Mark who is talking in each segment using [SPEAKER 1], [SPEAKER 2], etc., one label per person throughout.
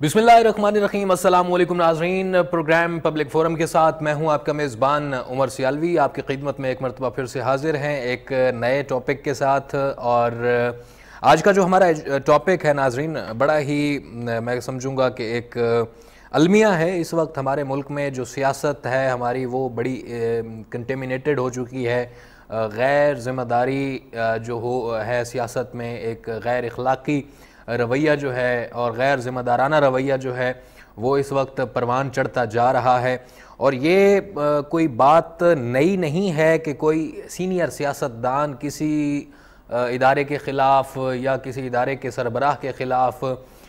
[SPEAKER 1] बिस्मिल्लाहिर्रहमानिर्रहीम। अस्सलाम वालेकुम नाज़रीन, प्रोग्राम पब्लिक फोरम के साथ मैं हूं आपका मेज़बान उमर सियालवी। आपकी खिदमत में एक मरतबा फिर से हाजिर हैं एक नए टॉपिक के साथ। और आज का जो हमारा टॉपिक है नाज़रीन, बड़ा ही मैं समझूंगा कि एक अलमिया है। इस वक्त हमारे मुल्क में जो सियासत है हमारी, वो बड़ी कंटेमिनेटेड हो चुकी है। गैर ज़िम्मेदारी जो है सियासत में, एक गैर इखलाकी रवैया जो है और गैर ज़िम्मेदाराना रवैया जो है वो इस वक्त परवान चढ़ता जा रहा है। और ये कोई बात नई नहीं है कि कोई सीनियर सियासतदान किसी इदारे के ख़िलाफ़ या किसी इदारे के सरबराह के ख़िलाफ़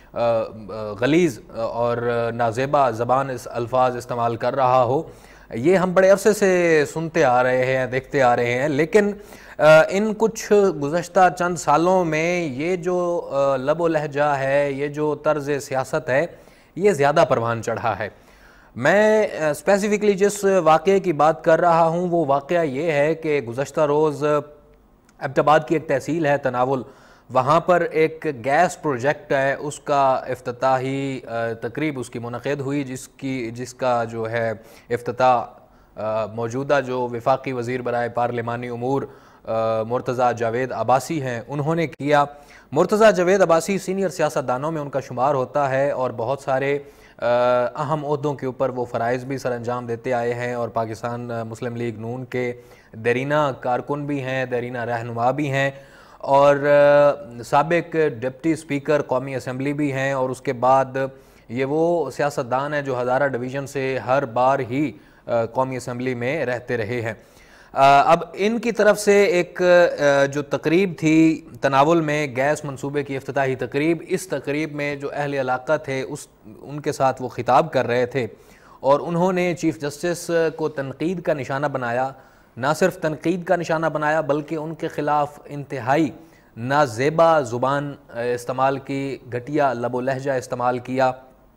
[SPEAKER 1] गलीज़ और नाज़ेबा ज़बान अल्फाज इस्तेमाल कर रहा हो। ये हम बड़े अरसे से सुनते आ रहे हैं, देखते आ रहे हैं। लेकिन इन कुछ गुज़श्ता चंद सालों में ये जो लब व लहजा है, ये जो तर्ज़ सियासत है, ये ज़्यादा परवान चढ़ा है। मैं स्पेसिफ़िकली जिस वाक़े की बात कर रहा हूँ वो वाक़या ये है कि गुज़श्ता रोज़ एबटाबाद की एक तहसील है तनावुल, वहाँ पर एक गैस प्रोजेक्ट है, उसका इफ्तिताही तकरीब उसकी मुनक़िद हुई, जिसका जो है इफ्तिताह मौजूदा जो वफाकी वज़ीर बराए पार्लिमानी उमूर मुर्तज़ा जावेद अब्बासी हैं उन्होंने किया। मुर्तज़ा जावेद अब्बासी सीनियर सियासतदानों में उनका शुमार होता है और बहुत सारे अहम ओहदों के ऊपर वो फ़राइज़ भी सर अंजाम देते आए हैं और पाकिस्तान मुस्लिम लीग नून के देरीना कारकुन भी हैं, देरीना रहनुमा भी हैं और साबिक डिप्टी स्पीकर कौमी असम्बली भी हैं। और उसके बाद ये वो सियासतदान हैं जो हज़ारा डिवीज़न से हर बार ही कौमी असम्बली में रहते रहे हैं। अब इनकी तरफ से एक जो तकरीब थी तनावुल में, गैस मंसूबे की इफ्तिताही तकरीब, इस तकरीब में जो अहल इलाका थे उनके साथ वो खिताब कर रहे थे और उन्होंने चीफ़ जस्टिस को तनकीद का निशाना बनाया। ना सिर्फ तनकीद का निशाना बनाया बल्कि उनके ख़िलाफ़ इंतहाई नाज़ेबा ज़ुबान इस्तेमाल की, घटिया लब व लहजा इस्तेमाल किया।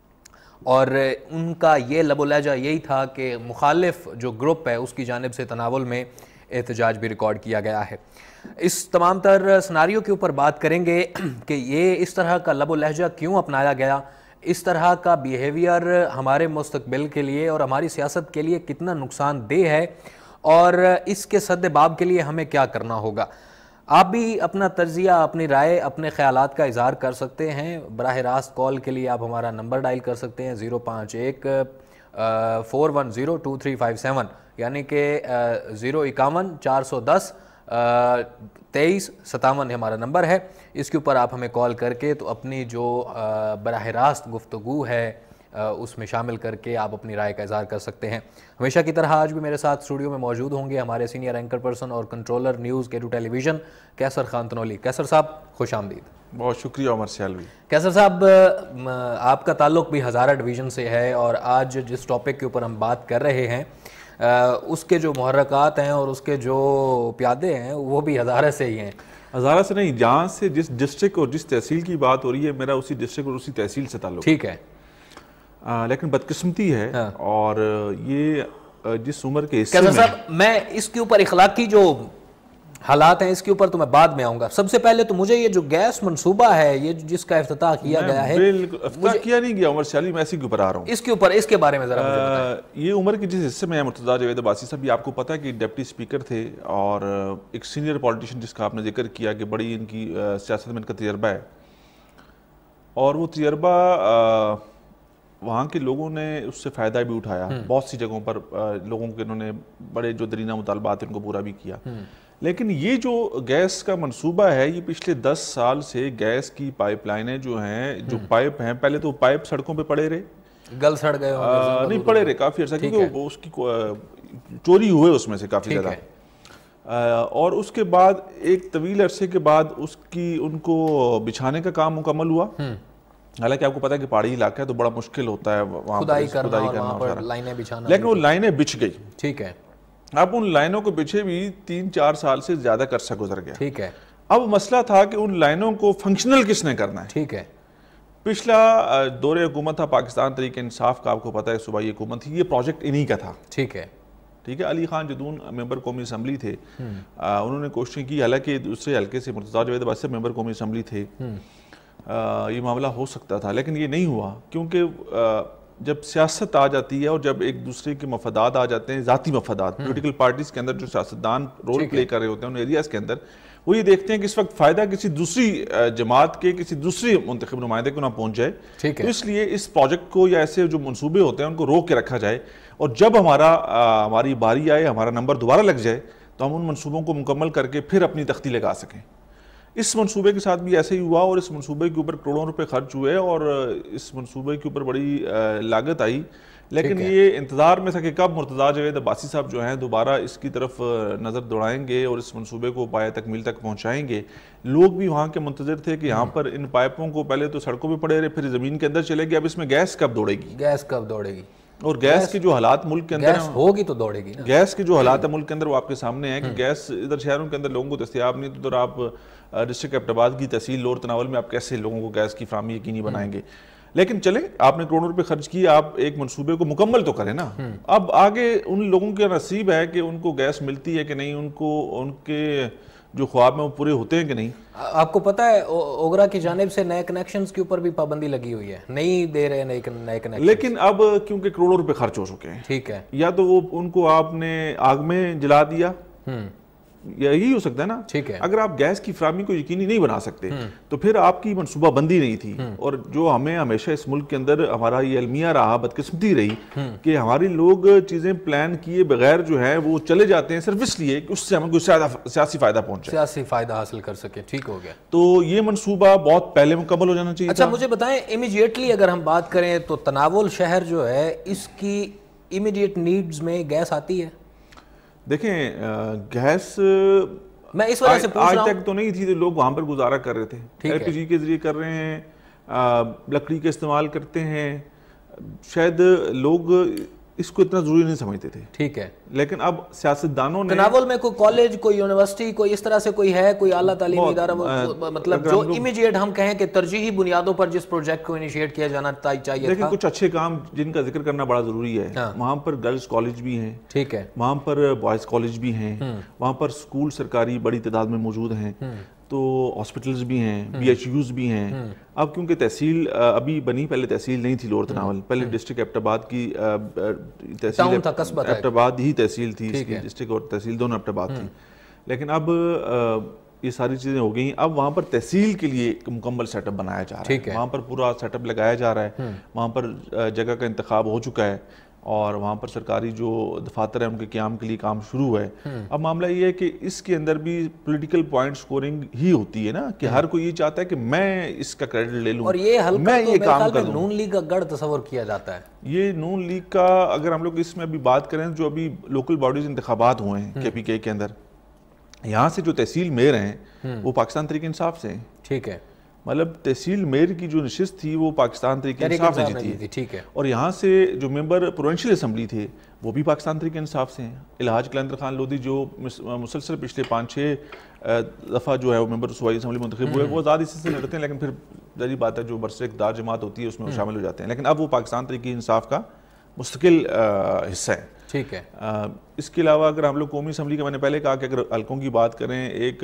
[SPEAKER 1] और उनका ये लब व लहजा यही था कि मुखालिफ जो ग्रुप है उसकी जानिब से तनावुल में एहतजाज भी रिकॉर्ड किया गया है। इस तमाम तर सिनारियों के ऊपर बात करेंगे कि ये इस तरह का लब व लहजा क्यों अपनाया गया, इस तरह का बिहेवियर हमारे मुस्तकबिल के लिए और हमारी सियासत के लिए कितना नुकसानदेह है और इसके सद्दबाब के लिए हमें क्या करना होगा। आप भी अपना तज्ज़िया, अपनी राय, अपने ख़यालात का इज़हार कर सकते हैं। बराह रास्त कॉल के लिए आप हमारा नंबर डायल कर सकते हैं 051 410 2357, यानी कि 051 410 2357 हमारा नंबर है। इसके ऊपर आप हमें कॉल करके तो अपनी जो बराह रास्त गुफ्तगू है उसमें शामिल करके आप अपनी राय का इज़हार कर सकते हैं। हमेशा की तरह आज भी मेरे साथ स्टूडियो में मौजूद होंगे हमारे सीनियर एंकर पर्सन और कंट्रोलर न्यूज़ के टेलीविज़न कैसर खान तनोली। कैसर साहब खुश आमदीद।
[SPEAKER 2] बहुत शुक्रिया उमर सियालवी।
[SPEAKER 1] कैसर साहब, आपका ताल्लुक़ भी हज़ारा डिवीज़न से है और आज जिस टॉपिक के ऊपर हम बात कर रहे हैं उसके जो मुहर्रकात हैं और उसके जो प्यादे हैं वो भी हज़ारा से ही हैं।
[SPEAKER 2] हज़ारा से नहीं, जहाँ से जिस डिस्ट्रिक्ट और जिस तहसील की बात हो रही है, मेरा उसी डिस्ट्रिक्ट और उसी तहसील से ताल्लुक़।
[SPEAKER 1] ठीक है।
[SPEAKER 2] लेकिन बदकिस्मती है। हाँ। और ये जिस उम्र के हिस्से
[SPEAKER 1] में साहब, मैं इसके ऊपर इखलाकी जो हालात हैं इसके ऊपर तो मैं बाद में आऊंगा। सबसे पहले तो मुझे ये जो गैस मंसूबा है, ये जिसका इफ्तिताह किया गया है,
[SPEAKER 2] बिल्कुल किया नहीं गया उमर सियालवी, मैं इसी के ऊपर आ रहा हूँ।
[SPEAKER 1] इसके बारे में जरा मुझे बताएं।
[SPEAKER 2] ये उम्र के जिस हिस्से में है मुर्तज़ा जावेद अब्बासी साहब, ये आपको पता है कि डिप्टी स्पीकर थे और एक सीनियर पॉलिटिशियन जिसका आपने जिक्र किया कि बड़ी इनकी सियासत में इनका तजर्बा है और वो तजर्बा वहाँ के लोगों ने उससे फ़ायदा भी उठाया। बहुत सी जगहों पर लोगों के इन्होंने बड़े जो दरीना मुतालबात इनको पूरा भी किया। लेकिन ये जो गैस का मंसूबा है, ये पिछले 10 साल से गैस की पाइपलाइनें जो हैं, जो पाइप हैं, पहले तो पाइप सड़कों पे पड़े रहे,
[SPEAKER 1] गल सड़ गए
[SPEAKER 2] नहीं पड़े रहे काफ़ी अर्सा, क्योंकि उसकी चोरी हुए उसमें से काफ़ी ज़्यादा। और उसके बाद एक तवील अरसे के बाद उनको बिछाने का काम मुकम्मल हुआ। हालांकि आपको पता है कि पहाड़ी इलाका है तो बड़ा मुश्किल होता है वहाँ खुदाई करना,
[SPEAKER 1] लाइनें बिछाना,
[SPEAKER 2] लेकिन वो लाइनें बिछ गई।
[SPEAKER 1] ठीक है।
[SPEAKER 2] अब उन लाइनों को बिछे भी 3-4 साल से ज्यादा अरसा गुजर गया।
[SPEAKER 1] ठीक है।
[SPEAKER 2] अब मसला था कि उन लाइनों को फंक्शनल किसने करना है।
[SPEAKER 1] ठीक है।
[SPEAKER 2] पिछला दौरे हुकूमत था पाकिस्तान तहरीक इंसाफ का, आपको पता है सूबाई हुकूमत थी, ये प्रोजेक्ट इन्हीं का था।
[SPEAKER 1] ठीक है।
[SPEAKER 2] ठीक है। अली खान जदून मेंबर कौमी असम्बली थे, उन्होंने कोशिश की, हालांकि दूसरे हल्के से मुर्तज़ा जावेद अब्बासी मेंबर कौमी असम्बली थे, یہ معاملہ ہو سکتا تھا، لیکن یہ نہیں ہوا، کیونکہ جب سیاست آ جاتی ہے اور جب ایک دوسرے کے مفادات آ جاتے ہیں، ذاتی مفادات، پولیٹیکل پارٹیز کے اندر جو سیاستدان رول پلے کر رہے ہوتے ہیں ان ایریاز کے اندر، وہ یہ دیکھتے ہیں کہ اس وقت فائدہ کسی دوسری جماعت کے، کسی دوسری منتخب نمائندے کو نہ پہنچ جائے، تو اس لیے اس پروجیکٹ کو یا ایسے جو منصوبے ہوتے ہیں ان کو روک کے رکھا جائے، اور جب ہماری باری آئے، ہمارا نمبر دوبارہ لگ جائے تو ہم ان منصوبوں کو مکمل کر کے پھر اپنی تختی لگا سکیں۔ اس منصوبے کے ساتھ بھی ایسے ہی ہوا، اور اس منصوبے کے اوپر کروڑوں روپے خرچ ہوئے اور اس منصوبے کے اوپر بڑی لاگت آئی، لیکن یہ انتظار میں تھا کہ کب مرتضیٰ جاوید عباسی صاحب جو ہیں دوبارہ اس کی طرف نظر دوڑائیں گے اور اس منصوبے کو پایہ تکمیل تک پہنچائیں گے۔ لوگ بھی وہاں کے منتظر تھے کہ یہاں پر ان پائپوں کو پہلے تو سڑکوں پہ پڑے رہے، پھر زمین کے اندر چلے گئے، اب اس میں گیس کب دوڑے گی، اور گیس کے جو حالات ملک کے اندر
[SPEAKER 1] ہوگی تو دوڑے گی،
[SPEAKER 2] گیس کے جو حالات ہیں ملک کے اندر وہ آپ کے سامنے ہیں کہ گیس ادھر شہروں کے اندر لوگوں کو دستیاب نہیں، تو ادھر آپ ڈسٹرکٹ ایبٹ آباد کی تحصیل لور تناول میں آپ کیسے لوگوں کو گیس کی فراہمی یقینی بنائیں گے؟ لیکن چلیں، آپ نے کروڑوں روپے خرچ کیے، آپ ایک منصوبے کو مکمل تو کریں نا۔ اب آگے ان لوگوں کا نصیب ہے کہ ان کو گیس ملتی ہے کہ نہیں، ان کے جو خواب میں وہ پورے ہوتے ہیں کہ نہیں۔
[SPEAKER 1] آپ کو پتہ ہے اوگرا کی جانب سے نئے کنیکشنز کے اوپر بھی پابندی لگی ہوئی ہے، نہیں دے رہے نئے کنیکشن،
[SPEAKER 2] لیکن اب کیونکہ کروڑوں روپے خرچ ہو چکے ہیں،
[SPEAKER 1] ٹھیک ہے،
[SPEAKER 2] یا تو وہ ان کو آپ نے آگ میں جلا دیا، یہی ہو سکتا ہے نا۔
[SPEAKER 1] ٹھیک ہے،
[SPEAKER 2] اگر آپ گیس کی فراہمی کو یقینی نہیں بنا سکتے تو پھر آپ کی منصوبہ بندی نہیں تھی، اور جو ہمیں ہمیشہ اس ملک کے اندر ہمارا یہ المیہ رہا، بدقسمتی رہی کہ ہمارے لوگ چیزیں پلان کیے بغیر جو ہے وہ چلے جاتے ہیں صرف اس لیے کہ اس سے ہمیں کوئی سیاسی فائدہ پہنچے،
[SPEAKER 1] سیاسی فائدہ حاصل کر سکے۔ ٹھیک ہو گیا،
[SPEAKER 2] تو یہ منصوبہ بہت پہلے مکمل ہو جانا چاہیے۔
[SPEAKER 1] اچھا مجھے بتائیں، امیڈیٹلی اگر ہم بات کریں تو تناول شہر جو ہے اس کی امیڈیٹ نیڈز میں گیس آتی ہے؟
[SPEAKER 2] دیکھیں گیس
[SPEAKER 1] میں اس وجہ سے پوچھ رہا ہوں،
[SPEAKER 2] آج تک تو نہیں تھی، تو لوگ وہاں پر گزارا کر رہے تھے، ایل پی جی کے ذریعے کر رہے ہیں، لکڑی کا استعمال کرتے ہیں، شاید لوگ اس کو اتنا ضروری نہیں سمجھتے تھے،
[SPEAKER 1] ٹھیک ہے،
[SPEAKER 2] لیکن اب سیاستدانوں نے
[SPEAKER 1] تناول میں کوئی کالج، کوئی یونیورسٹی، کوئی اس طرح سے کوئی ہے، کوئی اعلیٰ تعلیمی ادارہ، مطلب جو امیڈیٹ ہم کہیں کہ ترجیحی بنیادوں پر جس پروجیکٹ کو انیشیٹ کیا جانا چاہیے،
[SPEAKER 2] لیکن کچھ اچھے کام جن کا ذکر کرنا بڑا ضروری ہے، وہاں پر گرلز کالج بھی ہیں،
[SPEAKER 1] ٹھیک ہے،
[SPEAKER 2] وہاں پر بوائز کالج بھی ہیں، وہاں پر سکول سرکاری بڑی تعداد میں موجود ہیں، تو ہاسپٹلز بھی ہیں، بی ایچ یوز بھی ہیں۔ اب کیونکہ تحصیل ابھی بنی، پہلے تحصیل نہیں تھی لور تناول، پہلے ڈسٹرکٹ ایبٹ آباد کی تحصیل ایبٹ آباد ہی تحصیل تھی، اس کی ڈسٹرکٹ اور تحصیل دونوں ایبٹ آباد تھی، لیکن اب یہ ساری چیزیں ہو گئیں، اب وہاں پر تحصیل کے لیے ایک مکمل سیٹ اپ بنایا جا رہا ہے، وہاں پر پورا سیٹ اپ لگایا جا رہا ہے، وہاں پر جگہ کا انتخاب ہو چکا ہے، اور وہاں پر سرکاری جو دفاتر ہیں ان کے قیام کے لیے کام شروع ہے۔ اب معاملہ یہ ہے کہ اس کے اندر بھی پولیٹیکل پوائنٹ سکورنگ ہی ہوتی ہے نا، کہ ہر کوئی یہ چاہتا ہے کہ میں اس کا کریڈٹ لے لوں،
[SPEAKER 1] اور یہ حلقہ
[SPEAKER 2] میں یہ کام کر دوں۔
[SPEAKER 1] نون لیگ کا گڑھ تصور کیا جاتا ہے،
[SPEAKER 2] یہ نون لیگ کا اگر ہم لوگ اس میں ابھی بات کریں، جو ابھی لوکل باڈیز انتخابات ہوئے ہیں کے پی کے کے اندر، یہاں سے جو تحصیل میئر ہیں وہ پاکستان تحریک انصاف سے ہیں،
[SPEAKER 1] ٹھیک ہے،
[SPEAKER 2] مطلب تحصیل میئر کی جو نشست تھی وہ پاکستان تحریک انصاف نے جیتی ہے،
[SPEAKER 1] ٹھیک ہے، اور
[SPEAKER 2] یہاں سے جو ممبر پروونشل اسمبلی تھے وہ بھی پاکستان تحریک انصاف سے ہیں۔ الحاج کلندر خان لودھی جو مسلسل پچھلے 5-6 دفعہ جو ہے وہ ممبر صوبائی اسمبلی منتخب ہوئے، وہ آزاد حصے سے لڑتے ہیں، لیکن پھر ظاہری بات ہے جو برسر اقتدار جماعت ہوتی ہے اس میں وہ شامل ہو جاتے ہیں، لیکن اب وہ پاکستان تحریک انصاف کا مستقل حصہ ہے،
[SPEAKER 1] ٹھیک ہے۔
[SPEAKER 2] اس کے علاوہ اگر ہم لوگ قومی اسمبلی کا، میں نے پہلے کہا کہ اگر حلقوں کی بات کریں، ایک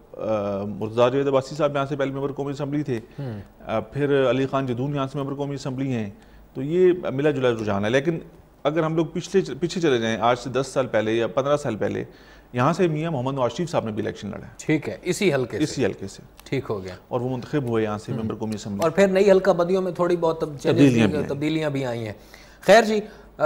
[SPEAKER 2] مرتضیٰ جاوید عباسی صاحب یہاں سے پہلے ممبر قومی اسمبلی تھے، پھر علی خان جدون یہاں سے ممبر قومی اسمبلی ہیں، تو یہ ملا جلا رجحان ہے۔ لیکن اگر ہم لوگ پیچھے چلے جائیں، آج سے 10 سال پہلے یا 15 سال پہلے، یہاں سے میاں محمد نواز شریف صاحب نے بھی الیکشن لڑا ہے،
[SPEAKER 1] ٹھیک ہے، اسی حلقے سے، ٹھیک ہو گیا،
[SPEAKER 2] اور وہ منتخب ہوئے یہاں سے ممبر قومی اسمبلی،
[SPEAKER 1] اور پھر نئی حلقہ بدیوں میں تھوڑی بہت تبدیلیاں بھی آئی ہیں۔ خیر جی،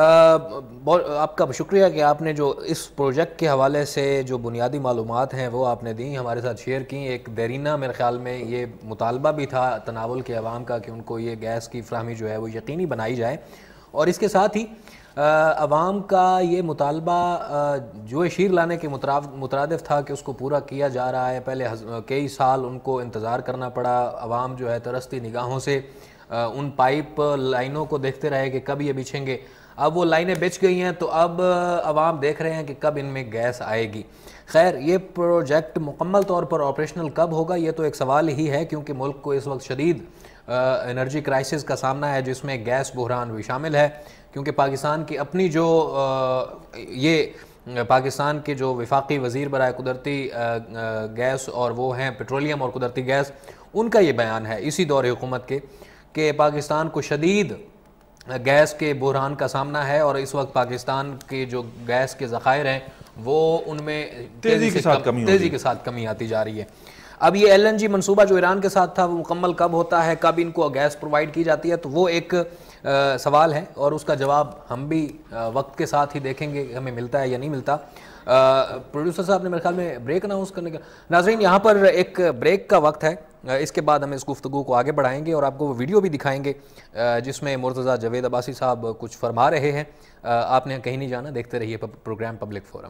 [SPEAKER 1] آپ کا شکریہ کہ آپ نے جو اس پروجیکٹ کے حوالے سے جو بنیادی معلومات ہیں وہ آپ نے دیں، ہمارے ساتھ شیئر کی۔ ایک دیرینہ میرے خیال میں یہ مطالبہ بھی تھا تناول کے عوام کا کہ ان کو یہ گیس کی فراہمی جو ہے وہ یقینی بنائی جائے، اور اس کے ساتھ ہی عوام کا یہ مطالبہ جو شیر لانے کے مترادف تھا کہ اس کو پورا کیا جا رہا ہے۔ پہلے کئی سال ان کو انتظار کرنا پڑا، عوام جو ہے ترستی نگاہوں سے ان پائپ لائنوں کو دیکھتے رہے کہ کب یہ بچھیں گے۔ اب وہ لائنیں بچ گئی ہیں تو اب عوام دیکھ رہے ہیں کہ کب ان میں گیس آئے گی۔ خیر، یہ پروجیکٹ مکمل طور پر آپریشنل کب ہوگا یہ تو ایک سوال ہی ہے، کیونکہ ملک کو اس وقت شدید انرجی کرائسس کا سامنا ہے، جس میں گیس بحران بھی شامل ہے، کیونکہ پاکستان کی اپنی جو پاکستان کے جو وفاقی وزیر برائے قدرتی گیس اور وہ ہیں پیٹرولیم اور قدرتی گیس، ان کا یہ بیان ہے اسی دور حکومت کے کہ پاکستان کو شدید گیس کے بحران کا سامنا ہے اور اس وقت پاکستان کے جو گیس کے ذخائر ہیں وہ ان میں تیزی کے ساتھ کمی آتی جا رہی ہے. اب یہ ایل این جی منصوبہ جو ایران کے ساتھ تھا وہ مکمل کب ہوتا ہے, کب ان کو گیس پرووائڈ کی جاتی ہے, تو وہ ایک سوال ہے اور اس کا جواب ہم بھی وقت کے ساتھ ہی دیکھیں گے ہمیں ملتا ہے یا نہیں ملتا. پروڈیوسر صاحب نے میرے خیال میں بریک اناؤنس کرنے کا. ناظرین یہاں پر ایک بریک کا وقت ہے, اس کے بعد ہم اس گفتگو کو آگے بڑھائیں گے اور آپ کو وہ ویڈیو بھی دکھائیں گے جس میں مرتضیٰ جاوید عباسی صاحب کچھ فرما رہے ہیں. آپ نے کہیں نہیں جانا, دیکھتے رہیے program public forum.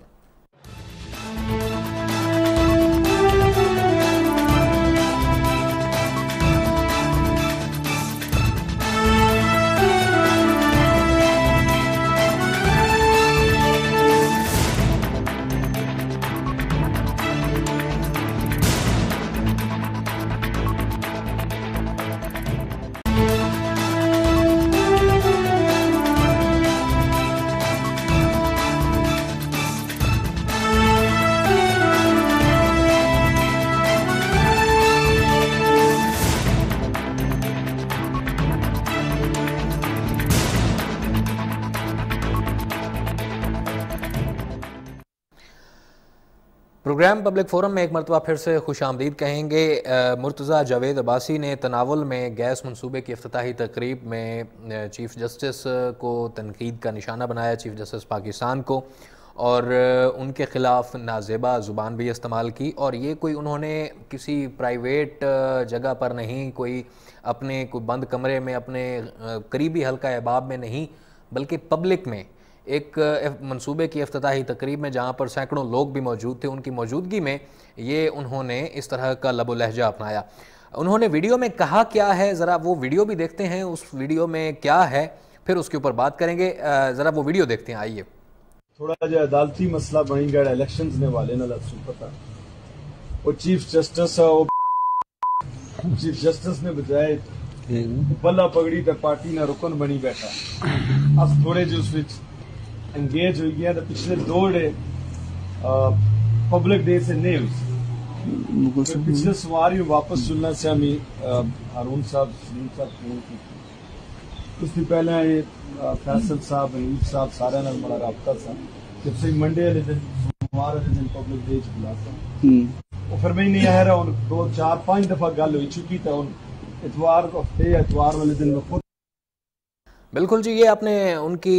[SPEAKER 1] Program public forum میں ایک مرتبہ پھر سے خوش آمدید کہیں گے. مرتضیٰ جاوید عباسی نے تناول میں گیس منصوبے کی افتتاحی تقریب میں چیف جسٹس کو تنقید کا نشانہ بنایا, چیف جسٹس پاکستان کو, اور ان کے خلاف نازیبا زبان بھی استعمال کی. اور یہ کوئی انہوں نے کسی پرائیویٹ جگہ پر نہیں, کوئی اپنے کوئی بند کمرے میں اپنے قریبی حلقہ احباب میں نہیں, بلکہ پبلک میں ایک منصوبے کی افتتاحی تقریب میں جہاں پر سینکڑوں لوگ بھی موجود تھے, ان کی موجودگی میں یہ انہوں نے اس طرح کا لب و لہجہ اپنایا. انہوں نے ویڈیو میں کہا کیا ہے, ذرا وہ ویڈیو بھی دیکھتے ہیں, اس ویڈیو میں کیا ہے پھر اس کے اوپر بات کریں گے. ذرا وہ ویڈیو دیکھتے ہیں, آئیے.
[SPEAKER 3] تھوڑا جو عدالتی مسئلہ بنی گیا الیکشنز نے والے نہ لفظوں پتا, وہ چیف جسٹس نے بجائے بلا پگڑی تے پارٹی نہ رکن بنی بیٹھا. اب تھوڑے جو اس وچ انگیج ہوئی گیا تو پچھلے 2 ڈے پبلک ڈے سے نہیں ہوئی. پچھلے سواری واپس چلنا سے ہمیں ہارون صاحب سلیم صاحب فون کی, اس سے پہلے یہ فیصل صاحب حنیف صاحب سارے نال بڑا رابطہ تھا. جب سے منڈے والے دن سوموار والے دن پبلک ڈے بلاتا وہ پھر میں نہیں آ رہا. 2 4 5 دفعہ گل ہوئی چکی تھا. اتوار والے دن میں خود
[SPEAKER 1] بالکل جی, یہ آپ نے ان کی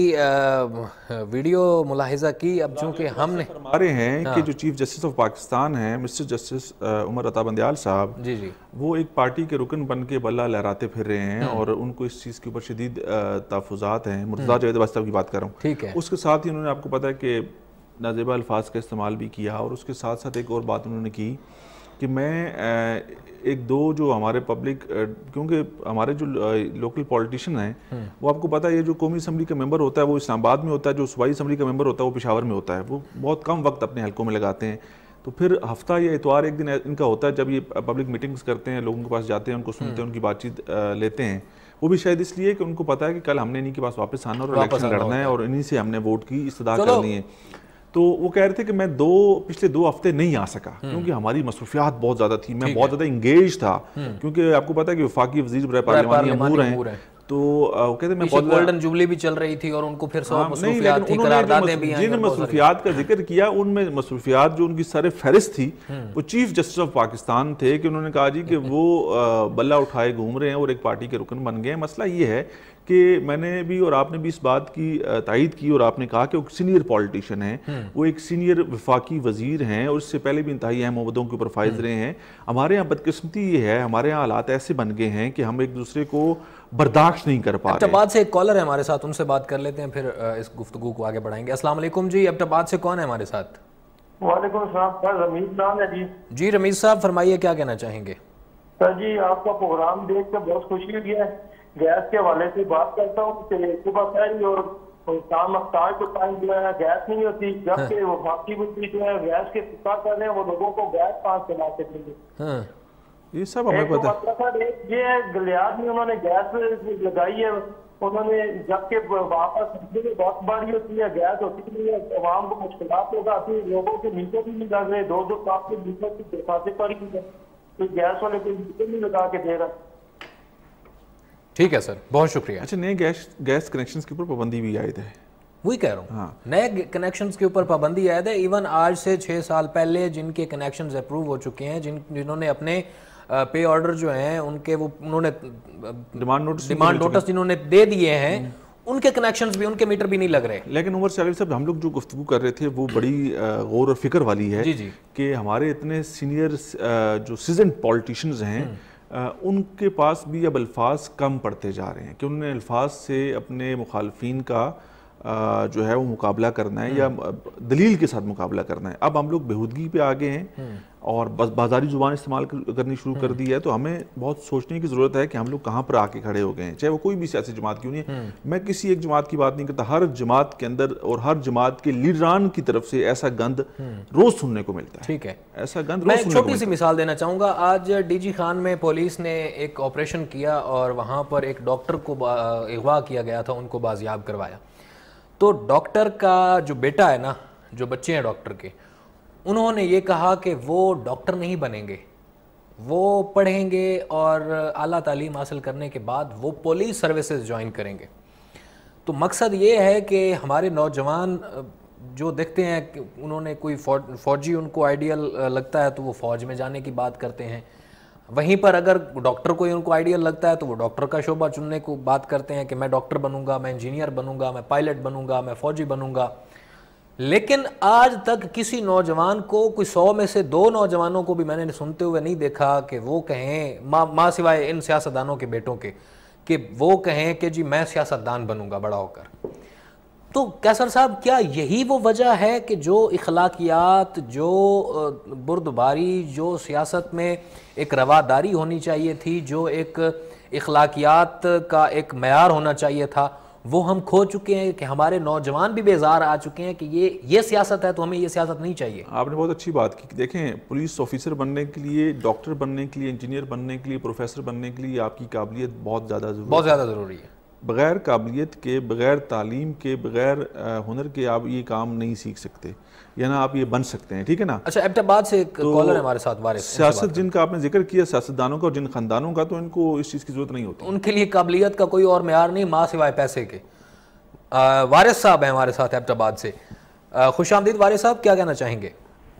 [SPEAKER 1] ویڈیو ملاحظہ کی. اب چونکہ ہم نے
[SPEAKER 2] فرما رہے ہیں کہ جو چیف جسٹس آف پاکستان ہیں مسٹر جسٹس عمر عطا بندیال صاحب,
[SPEAKER 1] جی
[SPEAKER 2] وہ ایک پارٹی کے رکن بن کے بلا لہراتے پھر رہے ہیں اور ان کو اس چیز کے اوپر شدید تحفظات ہیں. مرتضیٰ جاوید عباسی صاحب کی بات کر رہا ہوں,
[SPEAKER 1] ٹھیک ہے.
[SPEAKER 2] اس کے ساتھ ہی انہوں نے آپ کو پتا ہے کہ نازیبا الفاظ کا استعمال بھی کیا, اور اس کے ساتھ ساتھ ایک اور بات انہوں نے کی کہ میں ایک دو جو ہمارے پبلک, کیونکہ ہمارے جو لوکل پولیٹیشین ہیں وہ آپ کو پتا ہے یہ جو قومی اسمبلی کا ممبر ہوتا ہے وہ اسلام آباد میں ہوتا ہے, جو صوبائی اسمبلی کا ممبر ہوتا ہے وہ پشاور میں ہوتا ہے. وہ بہت کم وقت اپنے حلقوں میں لگاتے ہیں. تو پھر ہفتہ یا اتوار ایک دن ان کا ہوتا ہے جب یہ پبلک میٹنگز کرتے ہیں, لوگوں کے پاس جاتے ہیں, ان کو سنتے ہیں, ان کی بات چیت لیتے ہیں. وہ بھی شاید اس لیے کہ ان کو پتا ہے کہ کل ہم نے انہی کے پاس واپس آنا اور الیکشن لڑنا ہے اور انہی سے ہم نے ووٹ کی استدعا کرنی ہے. تو وہ کہہ رہے تھے کہ میں پچھلے 2 ہفتے نہیں آ سکا کیونکہ ہماری مصروفیات بہت زیادہ تھی, میں بہت زیادہ انگیج تھا, کیونکہ آپ کو پتا ہے کہ وفاقی وزیر برائے پارلیمانی امور ہیں. تو وہ کہتے ہیں میں بہت
[SPEAKER 1] گولڈن جوبلی بھی چل رہی تھی اور ان کو پھر سو مصروفیات تھی, قراردادیں بھی آئیں.
[SPEAKER 2] جن مصروفیات کا ذکر کیا ان میں مصروفیات جو ان کی سر فہرست تھی وہ چیف جسٹس آف پاکستان تھے, کہ انہوں نے کہا جی کہ وہ بلا اٹھائے گھوم رہے ہیں اور ایک پارٹی کے رکن بن گئے ہیں. مسئلہ یہ ہے کہ میں نے بھی اور آپ نے بھی اس بات کی تائید کی اور آپ نے کہا کہ وہ سینئر پولیٹیشین ہیں, وہ ایک سینئر وفاقی وزیر ہیں اور اس سے پہلے بھی انتہائی اہم عہدوں کے اوپر فائز رہے ہیں. ہمارے یہاں بدقسمتی یہ ہے, ہمارے یہاں حالات ایسے بن گئے ہیں کہ ہم ایک دوسرے کو برداشت نہیں کر پا رہے.
[SPEAKER 1] ابٹاباد سے ایک کالر ہے ہمارے ساتھ, ان سے بات کر لیتے ہیں پھر اس گفتگو کو آگے بڑھائیں گے. السلام علیکم جی, ابٹاباد سے کون ہے ہمارے ساتھ؟
[SPEAKER 4] وعلیکم السلام سر, رمیز صاحب ہے جی.
[SPEAKER 1] جی رمیز صاحب فرمائیے, کیا کہنا چاہیں گے؟
[SPEAKER 4] سر جی آپ کا پروگرام دیکھ کر بہت خوشی ہوئی ہے. گیس کے حوالے سے بات کرتا ہوں کہ صبح پہلی اور شام افطار کو ٹائم جو ہے گیس نہیں ہوتی, جبکہ وہ باقی وزیر جو ہے گیس کے فکا کر رہے ہیں, وہ لوگوں کو گیس پاس چلا کے دیں گے.
[SPEAKER 2] یہ سب ہمیں پتا
[SPEAKER 4] ہے. یہ ہے گلیاد میں انہوں نے گیس لگائی ہے, انہوں نے جبکہ واپس بہت باری ہوتی ہے, گیس ہوتی نہیں ہے, عوام کو مشکلات ہو جاتی ہے, لوگوں کے میٹر بھی نہیں لگ رہے, 2 سال کے میٹر کی درخواستیں پڑی ہیں. تو گیس والے کوئی نہیں لگا کے دے رہا.
[SPEAKER 1] ٹھیک ہے سر، بہت شکریہ.
[SPEAKER 2] اچھا، نئے گیس کنیکشنز کے اوپر پابندی بھی عائد ہے.
[SPEAKER 1] وہی کہہ رہا ہوں، نئے کنیکشنز کے اوپر پابندی عائد ہے. ایون آج سے 6 سال پہلے جن کے کنیکشنز اپروو ہو چکے ہیں، جنہوں نے اپنے پے آرڈر جو ہیں ان کے انہوں نے ڈیمانڈ نوٹس جنہوں نے دے دیے ہیں، ان کے کنیکشنز بھی، ان کے میٹر بھی نہیں لگ رہے.
[SPEAKER 2] لیکن عمر سیالوی صاحب، ہم لوگ جو گفتگو کر رہے تھے وہ بڑی غور و فکر والی ہے کہ ہمارے اتنے سینئر جو سیزنڈ پولیٹیشینز ہیں ان کے پاس بھی اب الفاظ کم پڑتے جا رہے ہیں کہ انہوں نے الفاظ سے اپنے مخالفین کا جو ہے وہ مقابلہ کرنا ہے یا دلیل کے ساتھ مقابلہ کرنا ہے. اب ہم لوگ بےہودگی پہ آگے ہیں اور بازاری زبان استعمال کرنی شروع کر دی ہے. تو ہمیں بہت سوچنے کی ضرورت ہے کہ ہم لوگ کہاں پر آ کے کھڑے ہو گئے ہیں، چاہے وہ کوئی بھی سیاسی جماعت کیوں نہیں ہے. میں کسی ایک جماعت کی بات نہیں کرتا، ہر جماعت کے اندر اور ہر جماعت کے لیڈران کی طرف سے ایسا گند روز سننے کو ملتا ہے.
[SPEAKER 1] ٹھیک ہے،
[SPEAKER 2] ایسا گند
[SPEAKER 1] میں ایک چھوٹی سی مثال دینا چاہوں گا. آج ڈی جی خان میں پولیس نے ایک آپریشن کیا اور وہاں پر ایک ڈاکٹر کو اغوا کیا گیا تھا، ان کو بازیاب کروایا. تو ڈاکٹر کا جو بیٹا ہے نا، جو بچے ہیں ڈاکٹر کے، انہوں نے یہ کہا کہ وہ ڈاکٹر نہیں بنیں گے، وہ پڑھیں گے اور اعلیٰ تعلیم حاصل کرنے کے بعد وہ پولیس سروسز جوائن کریں گے. تو مقصد یہ ہے کہ ہمارے نوجوان جو دیکھتے ہیں کہ انہوں نے کوئی فوجی ان کو آئیڈیل لگتا ہے تو وہ فوج میں جانے کی بات کرتے ہیں. وہیں پر اگر ڈاکٹر کوئی ان کو آئیڈیل لگتا ہے تو وہ ڈاکٹر کا شعبہ چننے کو بات کرتے ہیں کہ میں ڈاکٹر بنوں گا، میں انجینئر بنوں گا، میں پائلٹ بنوں گا، میں فوجی بنوں گا. لیکن آج تک کسی نوجوان کو، کوئی 100 میں سے 2 نوجوانوں کو بھی میں نے سنتے ہوئے نہیں دیکھا کہ وہ کہیں، ماں سوائے ان سیاستدانوں کے بیٹوں کے، کہ وہ کہیں کہ جی میں سیاستدان بنوں گا بڑا ہو کر. تو کیسر صاحب، کیا یہی وہ وجہ ہے کہ جو اخلاقیات، جو بردباری، جو سیاست میں ایک رواداری ہونی چاہیے تھی، جو ایک اخلاقیات کا ایک معیار ہونا چاہیے تھا، وہ ہم کھو چکے ہیں کہ ہمارے نوجوان بھی بیزار آ چکے ہیں کہ یہ سیاست ہے تو ہمیں یہ سیاست نہیں چاہیے؟
[SPEAKER 2] آپ نے بہت اچھی بات کی. دیکھیں، پولیس آفیسر بننے کے لیے، ڈاکٹر بننے کے لیے، انجینئر بننے کے لیے، پروفیسر بننے کے لیے آپ کی قابلیت بہت زیادہ
[SPEAKER 1] ضروری ہے.
[SPEAKER 2] بغیر قابلیت کے، بغیر تعلیم کے، بغیر ہنر کے آپ یہ کام نہیں سیکھ سکتے، یا نا آپ یہ بن سکتے ہیں. ٹھیک ہے نا.
[SPEAKER 1] اچھا، ایبٹ آباد سے ایک کالر ہے ہمارے ساتھ، وارث.
[SPEAKER 2] سیاست جن کا آپ نے ذکر کیا، سیاستدانوں کا اور جن خاندانوں کا، تو ان کو اس چیز کی ضرورت نہیں ہوتی.
[SPEAKER 1] ان کے لیے قابلیت کا کوئی اور معیار نہیں ماں سوائے پیسے کے. وارث صاحب ہیں ہمارے ساتھ ایبٹ آباد سے. خوش آمدید وارث صاحب، کیا کہنا چاہیں گے؟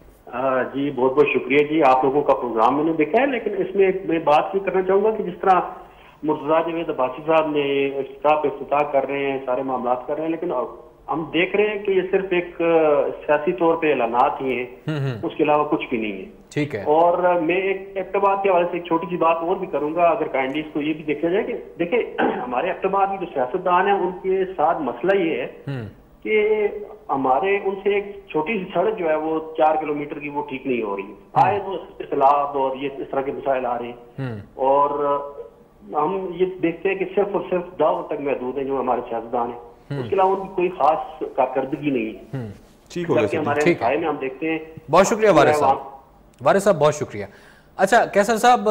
[SPEAKER 5] جی بہت بہت شکریہ جی. آپ لوگوں کا پروگرام میں نے دیکھا ہے، لیکن اس میں میں بات یہ کرنا چاہوں گا کہ جس طرح مرتضیٰ جاوید عباسی صاحب نے افتتاح کر رہے ہیں، سارے معاملات کر رہے ہیں، لیکن ہم دیکھ رہے ہیں کہ یہ صرف ایک سیاسی طور پہ اعلانات ہی ہیں، اس کے علاوہ کچھ بھی نہیں ہے.
[SPEAKER 1] ٹھیک ہے.
[SPEAKER 5] اور میں ایبٹ آباد کے حوالے سے ایک چھوٹی سی بات اور بھی کروں گا، اگر کائنڈلی اس کو یہ بھی دیکھا جائے کہ دیکھیں ہمارے ایبٹ آباد کی جو سیاستدان ہیں ان کے ساتھ مسئلہ یہ ہے کہ ہمارے ان سے ایک چھوٹی سی سڑک جو ہے وہ 4 کلومیٹر کی وہ ٹھیک نہیں ہو رہی ہے. آئے وہ سیلاب اور یہ اس طرح کے مسائل آ رہے ہیں، اور ہم یہ دیکھتے ہیں کہ صرف اور صرف دعوت تک محدود ہیں جو ہمارے سیاستدان ہیں، اس کے علاوہ ان کی کوئی خاص کارکردگی نہیں ہے.
[SPEAKER 2] ٹھیک ہو گیا،
[SPEAKER 5] ہمارے مسائل میں ہم دیکھتے ہیں.
[SPEAKER 1] بہت شکریہ وارث صاحب. وارث صاحب بہت شکریہ. اچھا کیسر صاحب،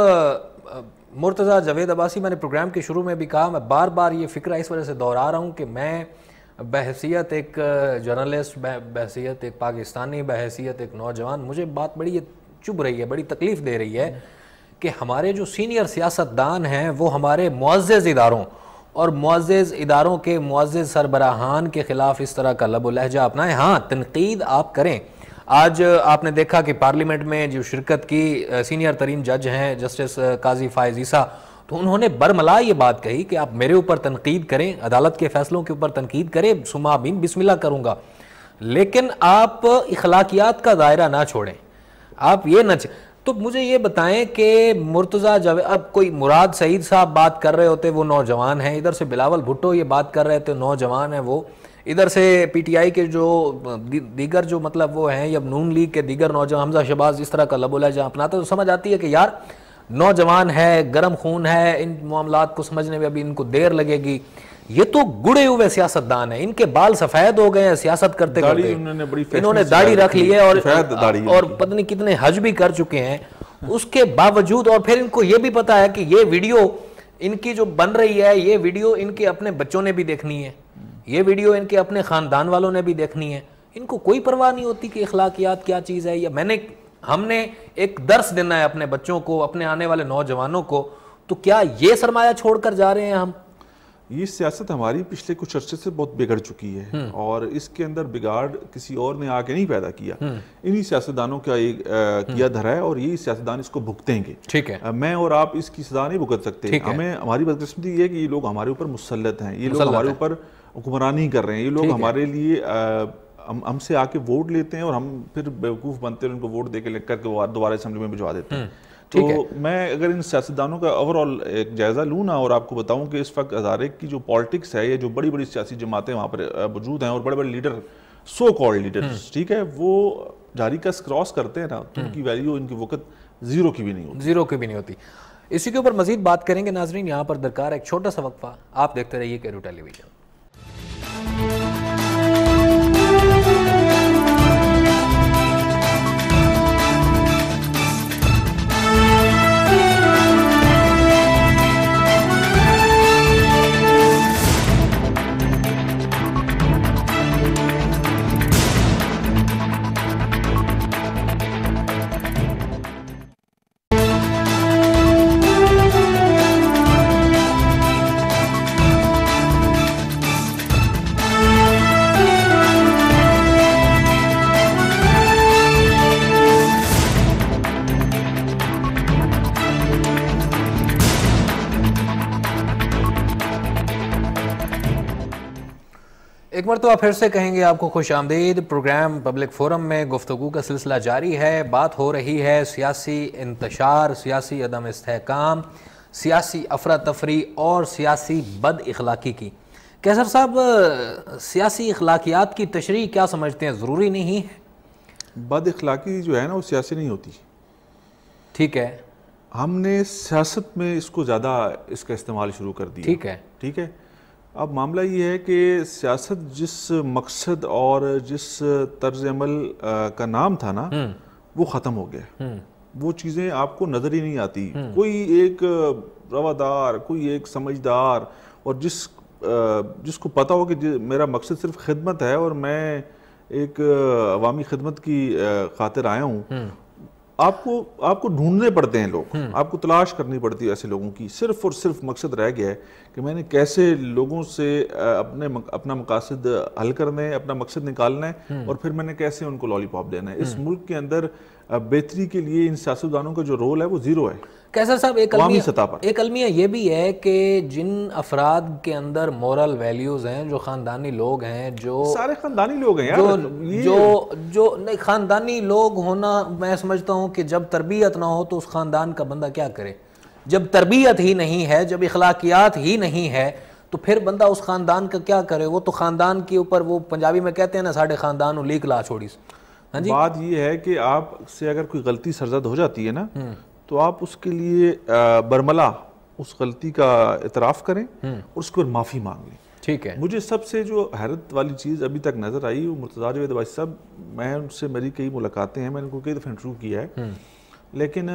[SPEAKER 1] مرتضیٰ جاوید عباسی، میں نے پروگرام کے شروع میں بھی کہا، میں بار بار یہ فکرہ اس وجہ سے دہرا رہا ہوں کہ میں بحیثیت ایک جرنلسٹ، بحیثیت ایک پاکستانی، بحیثیت ایک نوجوان، مجھے بات بڑی چبھ رہی ہے، بڑی تکلیف دے رہی ہے کہ ہمارے جو سینئر سیاستدان ہیں وہ ہمارے معزز اداروں اور معزز اداروں کے معزز سربراہان کے خلاف اس طرح کا لب و لہجہ اپنائیں. ہاں، تنقید آپ کریں. آج آپ نے دیکھا کہ پارلیمنٹ میں جو شرکت کی سینئر ترین جج ہیں جسٹس قاضی فائز عیسیٰ، تو انہوں نے برملا یہ بات کہی کہ آپ میرے اوپر تنقید کریں، عدالت کے فیصلوں کے اوپر تنقید کریں، سما بین بسم اللہ کروں گا، لیکن آپ اخلاقیات کا دائرہ نہ چھوڑیں. آپ یہ نہ تو مجھے یہ بتائیں کہ مرتضیٰ جاوید، اب کوئی مراد سعید صاحب بات کر رہے ہوتے، وہ نوجوان ہیں، ادھر سے بلاول بھٹو یہ بات کر رہے تھے، نوجوان ہیں وہ، ادھر سے پی ٹی آئی کے جو دیگر جو مطلب وہ ہیں، یا نون لیگ کے دیگر نوجوان، حمزہ شہباز اس طرح کا لب و لہجہ اپناتے، تو سمجھ آتی ہے کہ یار نوجوان ہے، گرم خون ہے، ان معاملات کو سمجھنے میں ابھی ان کو دیر لگے گی. یہ تو گڑے ہوئے سیاستدان ہیں، ان کے بال سفید ہو گئے ہیں سیاست کرتے کرتے، انہوں نے داڑھی رکھ لی ہے اور پتہ نہیں کتنے حج بھی کر چکے ہیں. اس کے باوجود، اور پھر ان کو یہ بھی پتا ہے کہ یہ ویڈیو ان کی جو بن رہی ہے، یہ ویڈیو ان کے اپنے بچوں نے بھی دیکھنی ہے، یہ ویڈیو ان کے اپنے خاندان والوں نے بھی دیکھنی ہے. ان کو کوئی پرواہ نہیں ہوتی کہ اخلاقیات کیا چیز ہے. یا میں نے ہم نے ایک درس دینا ہے اپنے بچوں کو, اپنے آنے والے نوجوانوں کو, تو کیا یہ سرمایہ چھوڑ کر جا رہے ہیں ہم؟
[SPEAKER 2] یہ سیاست ہماری پچھلے کچھ عرصے سے بہت بگڑ چکی ہے, اور اس کے اندر بگاڑ کسی اور نے آ کے نہیں پیدا کیا, انہی سیاستدانوں کا کیا دھرا ہے, اور یہی سیاستدان اس کو بھگتیں گے.
[SPEAKER 1] ٹھیک ہے,
[SPEAKER 2] میں اور آپ اس کی سزا نہیں بھگت سکتے. ہماری بدقسمتی یہ ہے کہ یہ لوگ ہمارے اوپر مسلط ہیں, یہ لوگ ہمارے اوپر حکمرانی کر رہے ہیں, یہ لوگ ہمارے لیے ہم سے آ کے ووٹ لیتے ہیں, اور ہم پھر بیوقوف بنتے ہیں, ان کو ووٹ دے کے لکھ کر کے دوبارہ اسمبلی میں بھجوا دیتے ہیں. تو میں اگر ان سیاستدانوں کا اوور آل ایک جائزہ لوں نا, اور آپ کو بتاؤں کہ اس وقت ہزارے کی جو پالیٹکس ہے, یہ جو بڑی بڑی سیاسی جماعتیں وہاں پر موجود ہیں, اور بڑے بڑے لیڈر, سو کالڈ لیڈرز, ٹھیک ہے, وہ جاری کا کراس کرتے ہیں نا, تو ان کی ویلیو, ان کی وقت زیرو کی بھی نہیں ہوتی.
[SPEAKER 1] زیرو کی بھی نہیں ہوتی. اسی کے اوپر مزید بات کریں گے ناظرین. یہاں پر درکار ایک چھوٹا سا وقفہ. آپ دیکھتے رہیے کیرو ٹیلی ویژن. ایک مرتبہ پھر سے کہیں گے آپ کو خوش آمدید. پروگرام پبلک فورم میں گفتگو کا سلسلہ جاری ہے. بات ہو رہی ہے سیاسی انتشار, سیاسی عدم استحکام, سیاسی افراتفری اور سیاسی بد اخلاقی کی. کیسر صاحب, سیاسی اخلاقیات کی تشریح کیا سمجھتے ہیں, ضروری نہیں ہے؟
[SPEAKER 2] بد اخلاقی جو ہے نا, وہ سیاسی نہیں ہوتی.
[SPEAKER 1] ٹھیک ہے,
[SPEAKER 2] ہم نے سیاست میں اس کو زیادہ اس کا استعمال شروع کر دیا.
[SPEAKER 1] ٹھیک ہے,
[SPEAKER 2] ٹھیک ہے. اب معاملہ یہ ہے کہ سیاست جس مقصد اور جس طرز عمل کا نام تھا نا, وہ ختم ہو گیا. وہ چیزیں آپ کو نظر ہی نہیں آتی. کوئی ایک روادار, کوئی ایک سمجھدار, اور جس کو پتہ ہو کہ میرا مقصد صرف خدمت ہے, اور میں ایک عوامی خدمت کی خاطر آیا ہوں, آپ کو ڈھونڈنے پڑتے ہیں لوگ, آپ کو تلاش کرنی پڑتی ہے ایسے لوگوں کی. صرف اور صرف مقصد رہ گیا ہے کہ میں نے کیسے لوگوں سے اپنا مقاصد حل کرنے, اپنا مقصد نکالنا ہے, اور پھر میں نے کیسے ان کو لالی پاپ دینا ہے. اس ملک کے اندر بہتری کے لیے ان سیاستدانوں کا جو رول ہے وہ زیرو ہے.
[SPEAKER 1] کیسر صاحب,
[SPEAKER 2] عوامی سطح پر
[SPEAKER 1] ایک المیہ یہ بھی ہے کہ جن افراد کے اندر مورل ویلیوز ہیں, جو خاندانی لوگ ہیں, جو
[SPEAKER 2] سارے خاندانی لوگ ہیں یار,
[SPEAKER 1] جو نہیں, خاندانی لوگ ہونا, میں سمجھتا ہوں کہ جب تربیت نہ ہو تو اس خاندان کا بندہ کیا کرے. جب تربیت ہی نہیں ہے, جب اخلاقیات ہی نہیں ہے, تو پھر بندہ اس خاندان کا کیا کرے. وہ تو خاندان کے اوپر, وہ پنجابی میں کہتے ہیں نا, ساڑھے خاندان لیک لا چھوڑی.
[SPEAKER 2] بات یہ ہے کہ آپ سے اگر کوئی غلطی سرزد ہو جاتی ہے نا, تو آپ اس کے لیے برملا اس غلطی کا اعتراف کریں, اور اس کو معافی مانگ لیں.
[SPEAKER 1] ٹھیک ہے.
[SPEAKER 2] مجھے سب سے جو حیرت والی چیز ابھی تک نظر آئی, وہ مرتضیٰ جاوید عباسی صاحب, میں ان سے میری کئی ملاقاتیں ہیں, میں نے ان کو کئی دفعہ انٹرویو کیا ہے, لیکن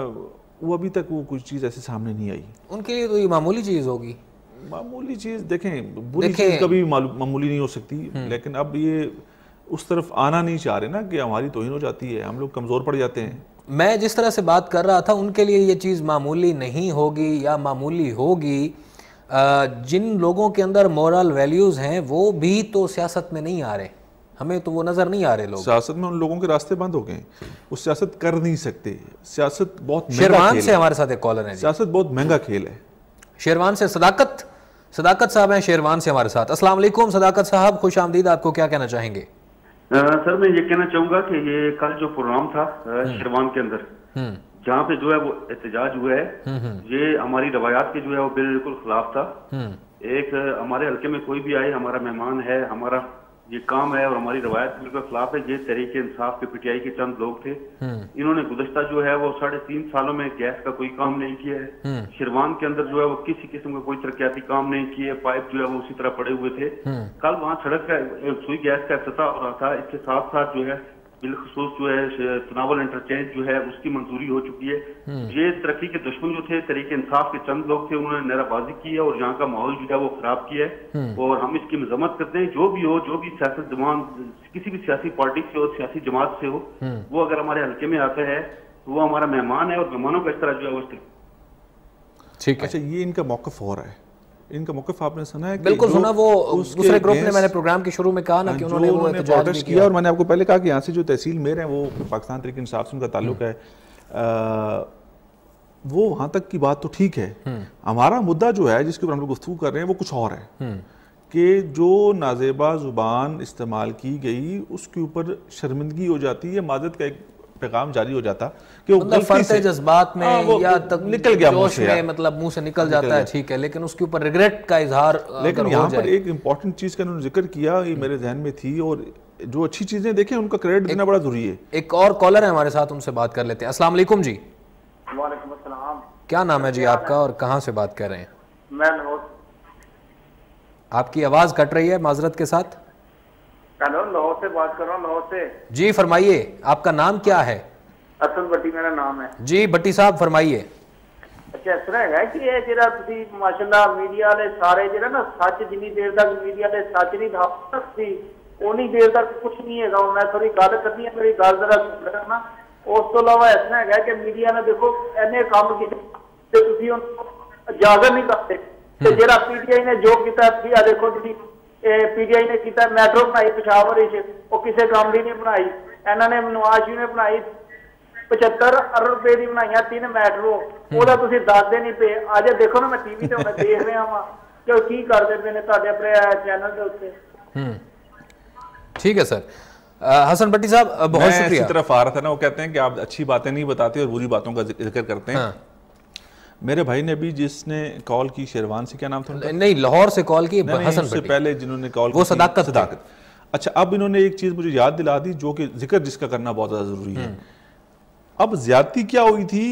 [SPEAKER 2] وہ ابھی تک وہ کوئی چیز ایسے سامنے نہیں آئی.
[SPEAKER 1] ان کے لیے تو یہ معمولی چیز ہوگی.
[SPEAKER 2] معمولی چیز, دیکھیں بری چیز کبھی معمولی نہیں ہو سکتی, لیکن اب یہ اس طرف آنا نہیں چاہ رہے نا کہ ہماری توہین ہو جاتی ہے, ہم لوگ کمزور پڑ جاتے ہیں.
[SPEAKER 1] میں جس طرح سے بات کر رہا تھا, ان کے لیے یہ چیز معمولی نہیں ہوگی, یا معمولی ہوگی. جن لوگوں کے اندر مورل ویلیوز ہیں وہ بھی تو سیاست میں نہیں آ رہے, ہمیں تو وہ نظر نہیں آ رہے. لوگ
[SPEAKER 2] سیاست میں ان لوگوں کے راستے بند ہو گئے ہیں, وہ سیاست کر نہیں سکتے. سیاست بہت مہنگا
[SPEAKER 1] شیروان
[SPEAKER 2] کھیل
[SPEAKER 1] سے ہمارے ساتھ ایک کالر ہے.
[SPEAKER 2] سیاست بہت مہنگا کھیل ہے.
[SPEAKER 1] شیروان سے صداقت صاحب ہیں شیروان سے ہمارے ساتھ. السلام علیکم صداقت صاحب, خوش آمدید. آپ کو کیا کہنا چاہیں گے؟
[SPEAKER 5] سر میں یہ کہنا چاہوں گا کہ یہ کل جو پروگرام تھا شیروان کے اندر, جہاں پہ جو ہے وہ احتجاج ہوا ہے, یہ ہماری روایات کے جو ہے وہ بالکل خلاف تھا. ایک ہمارے حلقے میں کوئی بھی آئے, ہمارا مہمان ہے, ہمارا یہ کام ہے, اور ہماری روایت بالکل خلاف ہے. یہ تحریک انصاف کے پی ٹی آئی کے چند لوگ تھے, انہوں نے گزشتہ جو ہے وہ 3.5 سالوں میں گیس کا کوئی کام نہیں کیا ہے. شیروان کے اندر جو ہے وہ کسی قسم کا کوئی ترقیاتی کام نہیں کیے. پائپ جو ہے وہ اسی طرح پڑے ہوئے تھے. کل وہاں سڑک کا سوئی گیس کا افتتاح ہو رہا تھا. اس کے ساتھ ساتھ جو ہے بالخصوص جو ہے تناول انٹرچینج جو ہے اس کی منظوری ہو چکی ہے. یہ ترقی کے دشمن جو تھے تحریک انصاف کے چند لوگ تھے, انہوں نے نعرہ بازی کی ہے اور یہاں کا ماحول جو ہے وہ خراب کیا ہے, اور ہم اس کی مذمت کرتے ہیں. جو بھی ہو, جو بھی سیاست جمان کسی بھی سیاسی پارٹی سے ہو, سیاسی جماعت سے ہو, وہ اگر ہمارے حلقے میں آتا ہے تو وہ ہمارا مہمان ہے, اور مہمانوں کا اس طرح جو ہے وہ
[SPEAKER 1] ٹھیک ہے.
[SPEAKER 2] اچھا, یہ ان کا موقف ہو رہا ہے, ان کا موقف آپ نے سنا ہے؟
[SPEAKER 1] بالکل سنا. وہ دوسرے گروپ نے, میں نے پروگرام کے شروع میں کہا نا کہ انہوں نے وہ احتجاج بھی کیا,
[SPEAKER 2] اور میں نے آپ کو پہلے کہا کہ یہاں سے جو تحصیل میر ہیں وہ پاکستان تحریک انصاف سے ان کا تعلق ہے, وہ وہاں تک کی بات تو ٹھیک ہے. ہمارا مدعا جو ہے جس کے اوپر ہم لوگ گفتگو کر رہے ہیں وہ کچھ اور ہے, کہ جو نازیبا زبان استعمال کی گئی اس کے اوپر شرمندگی ہو جاتی ہے, معذرت کا ایک پیغام جاری ہو جاتا کہ وہ غلطی سے
[SPEAKER 1] جذبات میں یا
[SPEAKER 2] نکل گیا
[SPEAKER 1] جوش میں, مطلب منہ سے نکل جاتا ہے, ٹھیک ہے, لیکن اس کے اوپر ریگریٹ کا اظہار.
[SPEAKER 2] لیکن یہاں پر ایک امپورٹنٹ چیز کا انہوں نے ذکر کیا, یہ میرے ذہن میں تھی, اور جو اچھی چیزیں دیکھیں ان کا کریڈٹ دینا بڑا ضروری ہے.
[SPEAKER 1] ایک اور کالر ہے ہمارے ساتھ, ان سے بات کر لیتے ہیں. السلام علیکم جی.
[SPEAKER 6] وعلیکم السلام.
[SPEAKER 1] کیا نام ہے جی آپ کا اور کہاں سے بات کر رہے ہیں؟
[SPEAKER 6] میں لاہور.
[SPEAKER 1] آپ کی آواز کٹ رہی ہے, معذرت کے ساتھ.
[SPEAKER 6] ہیلو, لاہور سے بات کر رہا ہوں, لاہور سے.
[SPEAKER 1] جی فرمائیے, آپ کا نام کیا ہے؟
[SPEAKER 6] اسد بٹی میرا نام ہے.
[SPEAKER 1] جی بٹی صاحب فرمائیے.
[SPEAKER 6] اچھا, اس طرح ہے کہ یہ جڑا تسی ماشاءاللہ میڈیا والے سارے جڑا نا سچ جنی دیر تک میڈیا والے سچ نہیں دھاپتے اونی دیر تک کچھ نہیں ہے. میں تھوڑی گل کرنی ہے, میری گل ذرا سن لینا. اس تو علاوہ اس طرح ہے کہ میڈیا نے دیکھو اینے کام کیتے تے تسی اجازت نہیں کرتے. تے جڑا پی ٹی آئی نے جو کیتا ہے, دیکھو جی پی ٹی آئی نے کیتا میٹرو بنائی پشاور وچ, وہ کسے کام دی نہیں بنائی. انہاں نے نواز شریف نے بنائی 75 ارب روپے دی بنائی 3 میٹرو, وہ تسی دسدے نہیں پے. اج دیکھو نا, میں ٹی وی تے ہن دیکھ رہا ہاں کہ کی کردے پے نے تہاڈے اپنے چینل دے اوتے.
[SPEAKER 1] ٹھیک ہے سر. حسن بٹی صاحب بہت شکریہ.
[SPEAKER 2] میں اسی طرف آ رہا تھا نا, وہ کہتے ہیں کہ آپ اچھی باتیں نہیں بتاتے اور بری باتوں کا ذکر کرتے ہیں. میرے بھائی نے ابھی جس نے کال کی, شیروان سے, کیا نام تھا ان کا؟
[SPEAKER 1] نہیں, لاہور سے کال کی حسن
[SPEAKER 2] سے پہلے جنہوں نے کال کی
[SPEAKER 1] وہ صداقت.
[SPEAKER 2] اچھا, اب انہوں نے ایک چیز مجھے یاد دلا دی جو کہ ذکر جس کا کرنا بہت زیادہ ضروری ہے. اب زیادتی کیا ہوئی تھی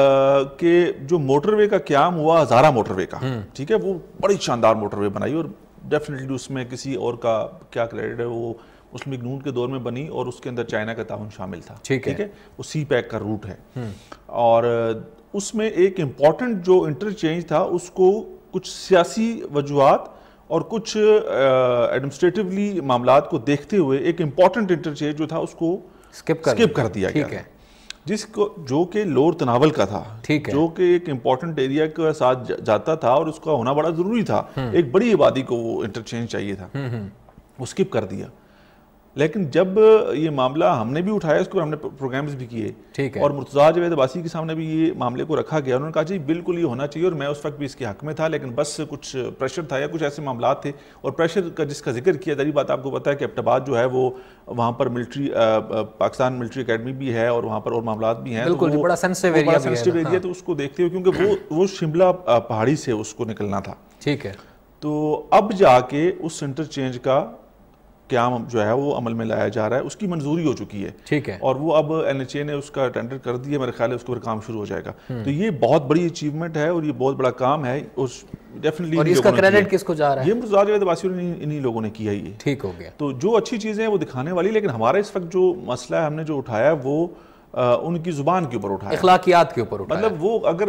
[SPEAKER 2] کہ جو موٹر وے کا قیام ہوا, ہزارہ موٹر وے کا, ٹھیک ہے, وہ بڑی شاندار موٹر وے بنائی, اور ڈیفینیٹلی اس میں کسی اور کا کیا کریڈٹ ہے, وہ مسلم لیگ نون کے دور میں بنی اور اس کے اندر چائنا کا تعاون شامل تھا, ٹھیک ہے, وہ سی پیک کا روٹ ہے. اور اس میں ایک امپورٹنٹ جو انٹرچینج تھا اس کو کچھ سیاسی وجوہات اور کچھ ایڈمنسٹریٹیولی معاملات کو دیکھتے ہوئے ایک امپورٹنٹ انٹرچینج جو تھا اس کو سکپ کر دیا گیا, جس کو جو کہ لور تناول کا تھا, جو کہ ایک امپورٹنٹ ایریا کے ساتھ جاتا تھا اور اس کا ہونا بڑا ضروری تھا. ایک بڑی آبادی کو وہ انٹرچینج چاہیے تھا, وہ سکپ کر دیا. لیکن جب یہ معاملہ ہم نے بھی اٹھایا, اس کو ہم نے پروگرامز بھی کیے, اور مرتضیٰ جاوید عباسی کے سامنے بھی یہ معاملے کو رکھا گیا. انہوں نے کہا جی بالکل یہ ہونا چاہیے, اور میں اس وقت بھی اس کے حق میں تھا, لیکن بس کچھ پریشر تھا یا کچھ ایسے معاملات تھے. اور پریشر کا جس کا ذکر کیا, دری بات آپ کو پتہ ہے کہ ایبٹ آباد جو ہے وہ وہاں پر ملٹری پاکستان ملٹری اکیڈمی بھی ہے, اور وہاں پر اور معاملات بھی ہیں,
[SPEAKER 1] بالکل بڑا سینسٹیو
[SPEAKER 2] ایریا, تو اس کو دیکھتے ہوئے کیونکہ وہ شملہ پہاڑی سے اس کو نکلنا تھا,
[SPEAKER 1] ٹھیک ہے.
[SPEAKER 2] تو اب جا کے اس انٹرچینج کا قیام جو ہے وہ عمل میں لایا جا رہا ہے, اس کی منظوری ہو چکی ہے,
[SPEAKER 1] ٹھیک ہے,
[SPEAKER 2] اور وہ اب این ایچ اے نے اس کا ٹینڈر کر دیا, میرے خیال ہے اس کے اوپر کام شروع ہو جائے گا. تو یہ بہت بڑی اچیومنٹ ہے اور یہ بہت بڑا کام ہے, ڈیفینیٹلی.
[SPEAKER 1] اور اس کا کریڈٹ کس کو جا رہا ہے؟
[SPEAKER 2] یہ مرتضیٰ جاوید عباسی نے انہی لوگوں نے کیا, یہ
[SPEAKER 1] ٹھیک ہو گیا.
[SPEAKER 2] تو جو اچھی چیزیں ہیں وہ دکھانے والی, لیکن ہمارا اس وقت جو مسئلہ ہے ہم نے جو اٹھایا ہے وہ ان کی زبان کے اوپر اٹھایا,
[SPEAKER 1] اخلاقیات کے اوپر اٹھایا.
[SPEAKER 2] مطلب وہ اگر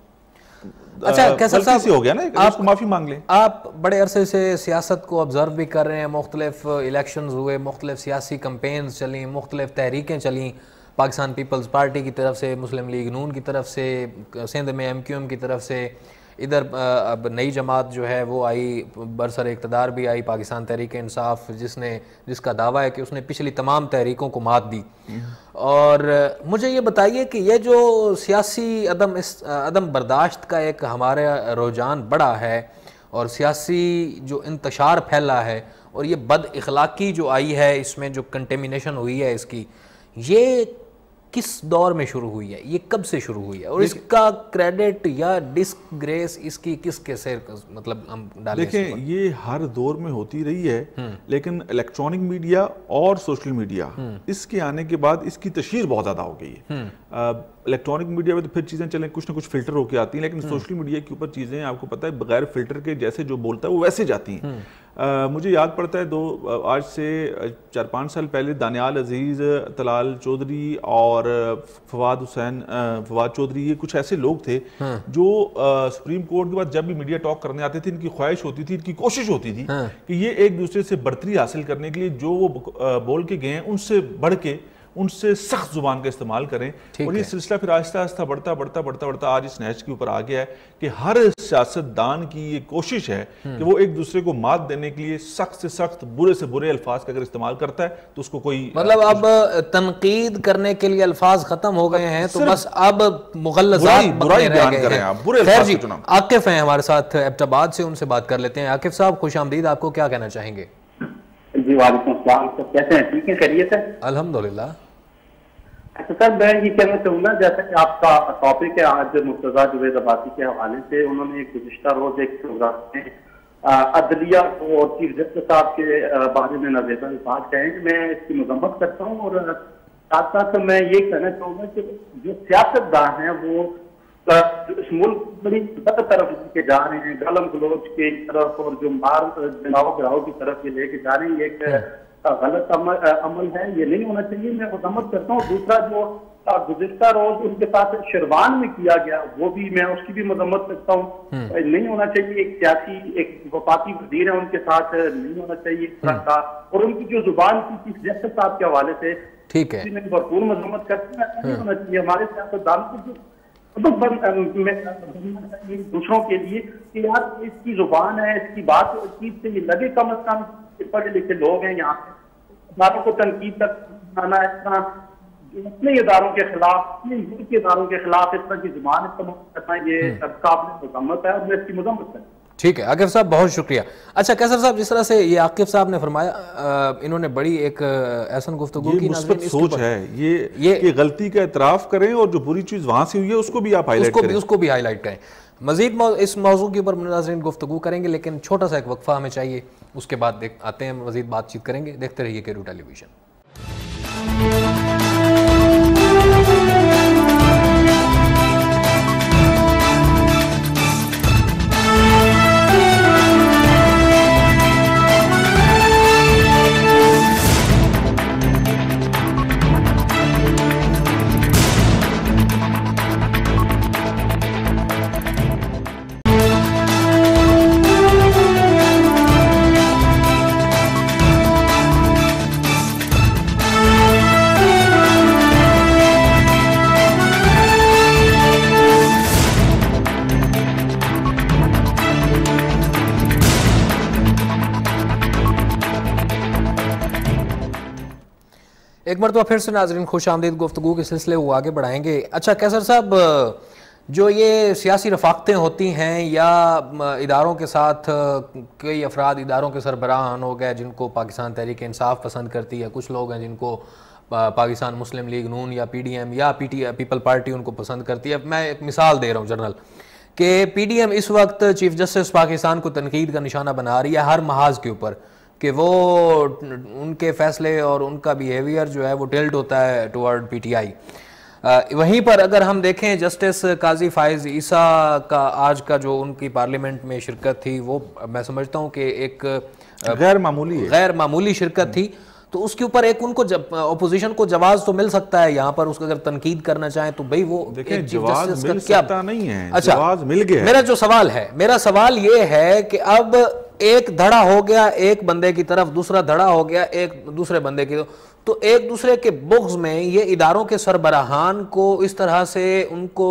[SPEAKER 1] اچھا کیسر صاحب
[SPEAKER 2] ہو گیا نا, آپ معافی مانگ لیں.
[SPEAKER 1] آپ بڑے عرصے سے سیاست کو آبزرو بھی کر رہے ہیں, مختلف الیکشنز ہوئے, مختلف سیاسی کمپینز چلیں, مختلف تحریکیں چلیں, پاکستان پیپلز پارٹی کی طرف سے, مسلم لیگ نون کی طرف سے, سندھ میں ایم کیو ایم کی طرف سے, ادھر اب نئی جماعت جو ہے وہ آئی, برسر اقتدار بھی آئی, پاکستان تحریک انصاف, جس کا دعویٰ ہے کہ اس نے پچھلی تمام تحریکوں کو مات دی. اور مجھے یہ بتائیے کہ یہ جو سیاسی عدم برداشت کا ایک ہمارا رجحان بڑا ہے, اور سیاسی جو انتشار پھیلا ہے, اور یہ بد اخلاقی جو آئی ہے, اس میں جو کنٹیمینیشن ہوئی ہے اس کی, یہ کس دور میں شروع ہوئی ہے, یہ کب سے شروع ہوئی ہے, اور اس کا کریڈٹ یا ڈسگریس اس کی کس کے سے مطلب ہم ڈالیں؟
[SPEAKER 2] دیکھیں یہ ہر دور میں ہوتی رہی ہے, لیکن الیکٹرانک میڈیا اور سوشل میڈیا اس کے آنے کے بعد اس کی تشہیر بہت زیادہ ہو گئی ہے. الیکٹرانک میڈیا میں تو پھر چیزیں چلیں کچھ نہ کچھ فلٹر ہو کے آتی ہیں, لیکن سوشل میڈیا کے اوپر چیزیں آپ کو پتہ ہے بغیر فلٹر کے جیسے جو بولتا ہے وہ ویسے جاتی ہیں. مجھے یاد پڑتا ہے آج سے 4-5 سال پہلے دانیال عزیز، طلال چودھری اور فواد چودھری، یہ کچھ ایسے لوگ تھے جو سپریم کورٹ کے بعد جب بھی میڈیا ٹاک کرنے آتے تھے، ان کی خواہش ہوتی تھی، ان کی کوشش ہوتی تھی کہ یہ ایک دوسرے سے برتری حاصل کرنے کے لیے جو وہ بول کے گئے ہیں ان سے بڑھ کے ان سے سخت زبان کا استعمال کریں، اور یہ سلسلہ پھر آہستہ آہستہ بڑھتا آج اس نہج کے اوپر آ گیا ہے کہ ہر سیاستدان کی یہ کوشش ہے کہ وہ ایک دوسرے کو مات دینے کے لیے سخت سے سخت، برے سے برے الفاظ کا اگر استعمال کرتا ہے تو اس کو کوئی
[SPEAKER 1] مطلب اب تنقید کرنے کے لیے الفاظ ختم ہو گئے ہیں، تو بس اب مغلظات
[SPEAKER 2] برائی بیان کریں آپ، برے الفاظ کا چناؤ۔
[SPEAKER 1] عاقف ہیں ہمارے ساتھ ایبٹ آباد سے، ان سے بات کر لیتے ہیں۔ عاقف صاحب خوش آمدید، آپ کو کیا کہنا چاہیں گے؟
[SPEAKER 7] جی وعلیکم السلام، سب کیسے ہیں؟ ٹھیک ہے، خیریت ہے؟
[SPEAKER 1] الحمدللہ۔
[SPEAKER 7] اچھا سر، میں یہ کہنا چاہوں گا جیسا کہ آپ کا ٹاپک ہے آج مرتضیٰ جوید عباسی کے حوالے سے، انہوں نے گزشتہ روز ایک پروگرام میں عدلیہ کو اور چیف جسٹس صاحب کے بارے میں نازیبہ الفاظ کہیں کہ میں اس کی مذمت کرتا ہوں، اور ساتھ ساتھ میں یہ کہنا چاہوں گا کہ جو سیاستدان ہیں وہ اس ملک بڑی غلط طرف لے کے جا رہے ہیں، گالم گلوچ کی طرف اور جو مار جلاؤ گراؤ کی طرف یہ لے کے جا رہے ہیں، یہ ایک غلط عمل ہے، یہ نہیں ہونا چاہیے، میں مذمت کرتا ہوں۔ دوسرا جو گزشتہ روز ان کے ساتھ شروان میں کیا گیا، وہ بھی میں اس کی بھی مذمت کرتا ہوں، نہیں ہونا چاہیے۔ ایک سیاسی ایک وفاقی وزیر ہے، ان کے ساتھ نہیں ہونا چاہیے اس طرح کا، اور ان کی جو زبان کی چیف جسٹس صاحب کے حوالے سے
[SPEAKER 1] ٹھیک ہے،
[SPEAKER 7] میں بھرپور مذمت کرتا ہوں، نہیں ہونا چاہیے۔ ہمارے سیاستدان کو دوسروں کے لیے کہ یار اس کی زبان ہے، اس کی بات چیز سے یہ لگے، کم از کم پڑھے لکھے لوگ ہیں یہاں پہ، ہماروں کو تنقید تک آنا، اس طرح اپنے اداروں کے خلاف، اپنے ملک کے اداروں کے خلاف اس طرح کی زبان استعمال کرنا یہ قابل مذمت ہے، اور میں اس کی مذمت کرتا ہوں۔
[SPEAKER 1] ٹھیک ہے عاقف صاحب، بہت شکریہ۔ اچھا کیسر صاحب، جس طرح سے یہ عاقف صاحب نے فرمایا، انہوں نے بڑی ایک ایسن گفتگو کی،
[SPEAKER 2] مثبت سوچ ہے یہ کہ غلطی کا اعتراف کریں، اور جو بری چیز وہاں سے ہوئی ہے اس کو بھی آپ ہائی لائٹ کریں،
[SPEAKER 1] اس کو بھی ہائی لائٹ کریں۔ مزید اس موضوع کے اوپر ناظرین گفتگو کریں گے، لیکن چھوٹا سا ایک وقفہ ہمیں چاہیے، اس کے بعد آتے ہیں مزید بات چیت کریں گے۔ دیکھتے رہیے کیرو ٹیلی ویژن۔ ایک مرتبہ پھر سے ناظرین خوش آمدید، گفتگو کے سلسلے وہ آگے بڑھائیں گے۔ اچھا کیسر صاحب، جو یہ سیاسی رفاقتیں ہوتی ہیں یا اداروں کے ساتھ، کئی افراد اداروں کے سربراہان ہو گئے جن کو پاکستان تحریک انصاف پسند کرتی ہے، کچھ لوگ ہیں جن کو پاکستان مسلم لیگ نون یا پی ڈی ایم یا پیپل پارٹی ان کو پسند کرتی ہے۔ میں ایک مثال دے رہا ہوں جنرل، کہ پی ڈی ایم اس وقت چیف جسٹس پاکستان کو تنقید کا نشانہ بنا رہی ہے ہر محاذ کے اوپر، کہ وہ ان کے فیصلے اور ان کا بیہیویئر جو ہے وہ ٹلٹ ہوتا ہے ٹورڈ پی ٹی آئی۔ وہیں پر اگر ہم دیکھیں جسٹس قاضی فائز عیسیٰ کا آج کا جو ان کی پارلیمنٹ میں شرکت تھی، وہ میں سمجھتا ہوں کہ ایک غیر معمولی شرکت تھی، تو اس کے اوپر ایک ان کو اپوزیشن کو جواز تو مل سکتا ہے یہاں پر، اس کو اگر تنقید کرنا چاہیں تو بھئی وہ
[SPEAKER 2] دیکھیں جواز مل سکتا نہیں ہے، جواز مل گیا ہے۔
[SPEAKER 1] میرا جو سوال ہے، میرا سوال یہ ہے کہ اب ایک دھڑا ہو گیا ایک بندے کی طرف، دوسرا دھڑا ہو گیا ایک دوسرے بندے کی طرف، تو ایک دوسرے کے بغض میں یہ اداروں کے سربراہان کو اس طرح سے ان کو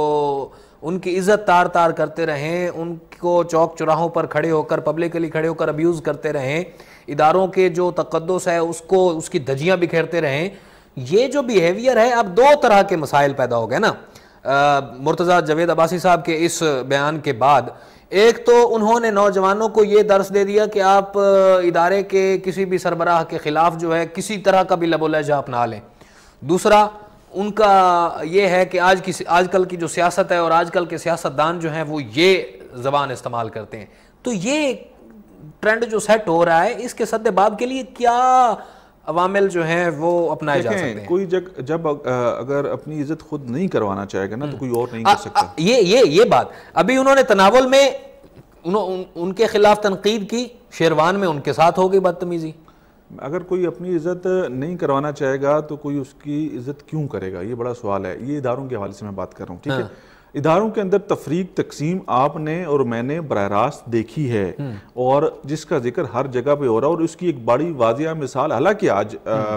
[SPEAKER 1] ان کی عزت تار تار کرتے رہیں، ان کو چوک چراہوں پر کھڑے ہو کر پبلکلی کھڑے ہو کر ابیوز کرتے رہیں، اداروں کے جو تقدس ہے اس کی دھجیاں بکھیرتے رہیں، یہ جو بیہیویئر ہے، اب دو طرح کے مسائل پیدا ہو گئے نا مرتضیٰ جوید عباسی صاحب کے اس بیان کے بعد۔ ایک تو انہوں نے نوجوانوں کو یہ درس دے دیا کہ آپ ادارے کے کسی بھی سربراہ کے خلاف جو ہے کسی طرح کا بھی لب و لہجہ اپنا لیں۔ دوسرا ان کا یہ ہے کہ آج کل کی جو سیاست ہے اور آج کل کے سیاستدان جو ہیں وہ یہ زبان استعمال کرتے ہیں، تو یہ ٹرینڈ جو سیٹ ہو رہا ہے، اس کے سد باب کے لیے کیا عوامل جو ہیں وہ اپنائے جا سکتے ہیں؟
[SPEAKER 2] کوئی جب اگر اپنی عزت خود نہیں کروانا چاہے گا نا تو کوئی اور نہیں کر سکتا۔
[SPEAKER 1] یہ بات ابھی انہوں نے تناول میں ان کے خلاف تنقید کی، شیروان میں ان کے ساتھ ہو گئی بدتمیزی.
[SPEAKER 2] اگر کوئی اپنی عزت نہیں کروانا چاہے گا تو کوئی اس کی عزت کیوں کرے گا؟ یہ بڑا سوال ہے. یہ اداروں کے حوالے سے میں بات کر رہا ہوں, ٹھیک ہے. اداروں کے اندر تفریق تقسیم آپ نے اور میں نے براہ راست دیکھی ہے, اور جس کا ذکر ہر جگہ پہ ہو رہا ہے, اور اس کی ایک بڑی واضح مثال, حالانکہ آج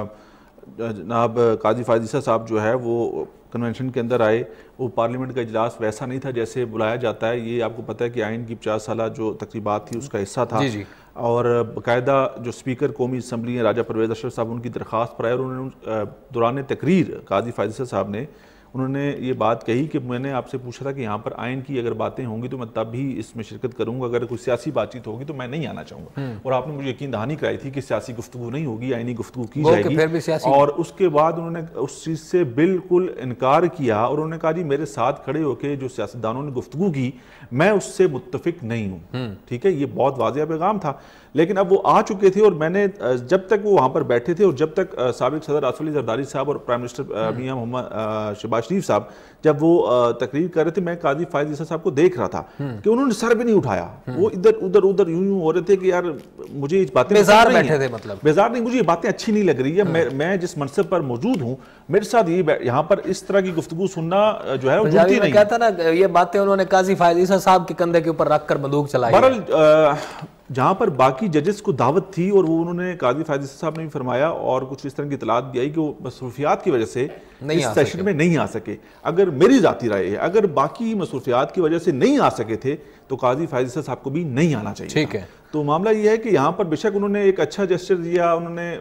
[SPEAKER 2] جناب قاضی فائز عیسیٰ صاحب جو ہے وہ کنونشن کے اندر آئے, وہ پارلیمنٹ کا اجلاس ویسا نہیں تھا جیسے بلایا جاتا ہے. یہ آپ کو پتہ ہے کہ آئین کی 50 سالہ جو تقریبات تھی اس کا حصہ تھا, اور باقاعدہ جو اسپیکر قومی اسمبلی ہیں راجہ پرویز اشرف صاحب ان کی درخواست پر آئے, اور انہوں نے دوران تقریر قاضی فائز عیسیٰ صاحب نے انہوں نے یہ بات کہی کہ میں نے آپ سے پوچھا تھا کہ یہاں پر آئین کی اگر باتیں ہوں گی تو میں تب بھی اس میں شرکت کروں گا, اگر کوئی سیاسی بات چیت ہوگی تو میں نہیں آنا چاہوں گا. اور آپ نے مجھے یقین دہانی کرائی تھی کہ سیاسی گفتگو نہیں ہوگی, آئینی گفتگو کی جائے گی, اور اس کے بعد انہوں نے اس چیز سے بالکل انکار کیا, اور انہوں نے کہا جی میرے ساتھ کھڑے ہو کے جو سیاستدانوں نے گفتگو کی میں اس سے متفق نہیں ہوں. ٹھیک ہے, یہ بہت واضح پیغام تھا. لیکن اب وہ آ چکے تھے, اور میں نے جب تک وہ وہاں پر بیٹھے تھے, اور جب تک سابق صدر آصف علی زرداری صاحب اور پرائم منسٹر میاں محمد شہباز شریف صاحب جب وہ تقریر کر رہے تھے, میں قاضی فائز عیسیٰ صاحب کو دیکھ رہا تھا کہ انہوں نے سر بھی نہیں اٹھایا. وہ ادھر یوں ہو رہے تھے کہ یار مجھے یہ باتیں
[SPEAKER 1] بیزار بیٹھے تھے, مطلب
[SPEAKER 2] بیزار نہیں, مجھے یہ باتیں اچھی نہیں لگ رہی ہے. میں جس منصب پر موجود ہوں میرے ساتھ یہاں پر اس طرح کی گفتگو سننا جو ہے وہ جڑتی نہیں.
[SPEAKER 1] کہتا نا یہ باتیں انہوں نے قاضی فائز عیسیٰ صاحب کے کندھے کے اوپر رکھ کر بندوق چلائی.
[SPEAKER 2] بہرحال جہاں پر باقی ججز کو دعوت تھی, اور وہ انہوں نے قاضی فائز عیسیٰ صاحب نے بھی فرمایا, اور کچھ اس طرح کی اطلاعات بھی آئی کہ وہ مصروفیات کی وجہ سے اس سیشن میں نہیں آ سکے. اگر میری ذاتی رائے ہے, اگر باقی مصروفیات کی وجہ سے نہیں آ سکے تھے تو قاضی فائز عیسیٰ صاحب کو بھی نہیں آنا چاہیے.
[SPEAKER 1] ٹھیک ہے,
[SPEAKER 2] تو معاملہ یہ ہے کہ یہاں پر بے شک انہوں نے ایک اچھا جسچر دیا, انہوں نے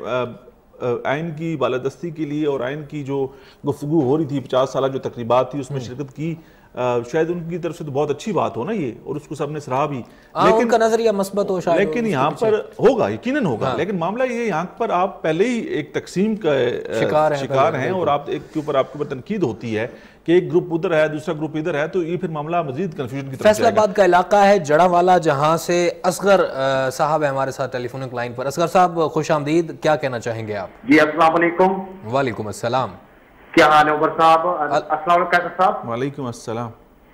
[SPEAKER 2] آئین کی بالادستی کے لیے اور آئین کی جو گفتگو ہو رہی تھی 50 سالہ جو تقریبات تھی اس میں شرکت کی. شاید ان کی طرف سے تو بہت اچھی بات ہو نا یہ, اور اس کو سب نے سراہا بھی,
[SPEAKER 1] لیکن ان کا نظریہ مثبت ہو شاید,
[SPEAKER 2] لیکن یہاں پر ہوگا, یقیناً ہوگا. لیکن معاملہ یہ یہاں پر آپ پہلے ہی ایک تقسیم کا شکار ہیں, اور آپ ایک کے اوپر تنقید ہوتی ہے کہ ایک گروپ ادھر ہے دوسرا گروپ ادھر ہے, تو یہ پھر معاملہ مزید کنفیوژن کی طرف
[SPEAKER 1] فیصل آباد کا علاقہ ہے جڑا والا, جہاں سے اصغر صاحب ہے ہمارے ساتھ ٹیلی فونک لائن پر. اصغر صاحب خوش آمدید, کیا کہنا چاہیں گے آپ؟
[SPEAKER 7] جی السلام علیکم.
[SPEAKER 1] وعلیکم السلام.
[SPEAKER 7] کیا حال ہے عمر صاحب؟ السلام علیکم صاحب.
[SPEAKER 2] وعلیکم السلام.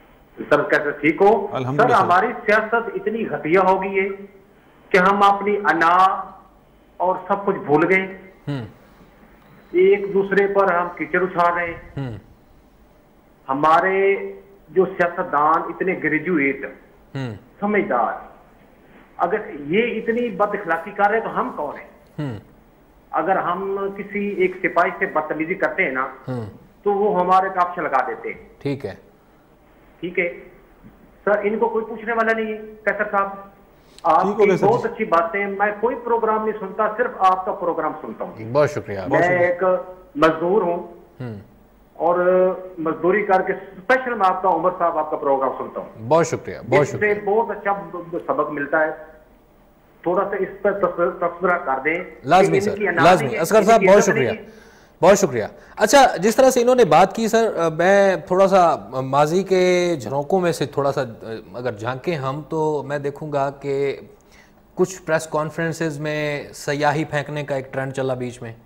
[SPEAKER 7] سر کیسے ٹھیک ہو؟ سر ہماری سیاست اتنی گھٹیا ہو گئی ہے کہ ہم اپنی انا اور سب کچھ بھول گئے, ایک دوسرے پر ہم کیچڑ اچھال رہے ہیں. ہمارے جو سیاستدان اتنے گریجویٹ سمجھدار, اگر یہ اتنی بد اخلاقی کر رہے ہیں تو ہم کون ہیں؟ اگر ہم کسی ایک سپاہی سے بدتمیزی کرتے ہیں نا تو وہ ہمارے کاپشن لگا دیتے ہیں.
[SPEAKER 1] ٹھیک ہے,
[SPEAKER 7] ٹھیک ہے سر, ان کو کوئی پوچھنے والا نہیں ہے. کیسر صاحب آپ کی بہت اچھی باتیں, میں کوئی پروگرام نہیں سنتا, صرف آپ کا پروگرام سنتا ہوں.
[SPEAKER 1] بہت شکریہ.
[SPEAKER 7] میں ایک مزدور ہوں اور مزدوری کر کے اسپیشل میں آپ کا عمر صاحب آپ کا پروگرام سنتا ہوں.
[SPEAKER 1] بہت شکریہ. بہت شکریہ.
[SPEAKER 7] بہت اچھا سبق ملتا ہے, تھوڑا سا اس پر تبصرہ کر دیں.
[SPEAKER 1] لازمی سر, لازمی. اصغر صاحب بہت شکریہ, بہت شکریہ. اچھا, جس طرح سے انہوں نے بات کی سر, میں تھوڑا سا ماضی کے جھرونکوں میں سے تھوڑا سا اگر جھانکیں ہم, تو میں دیکھوں گا کہ کچھ پریس کانفرنسز میں سیاہی پھینکنے کا ایک ٹرینڈ چلا بیچ میں.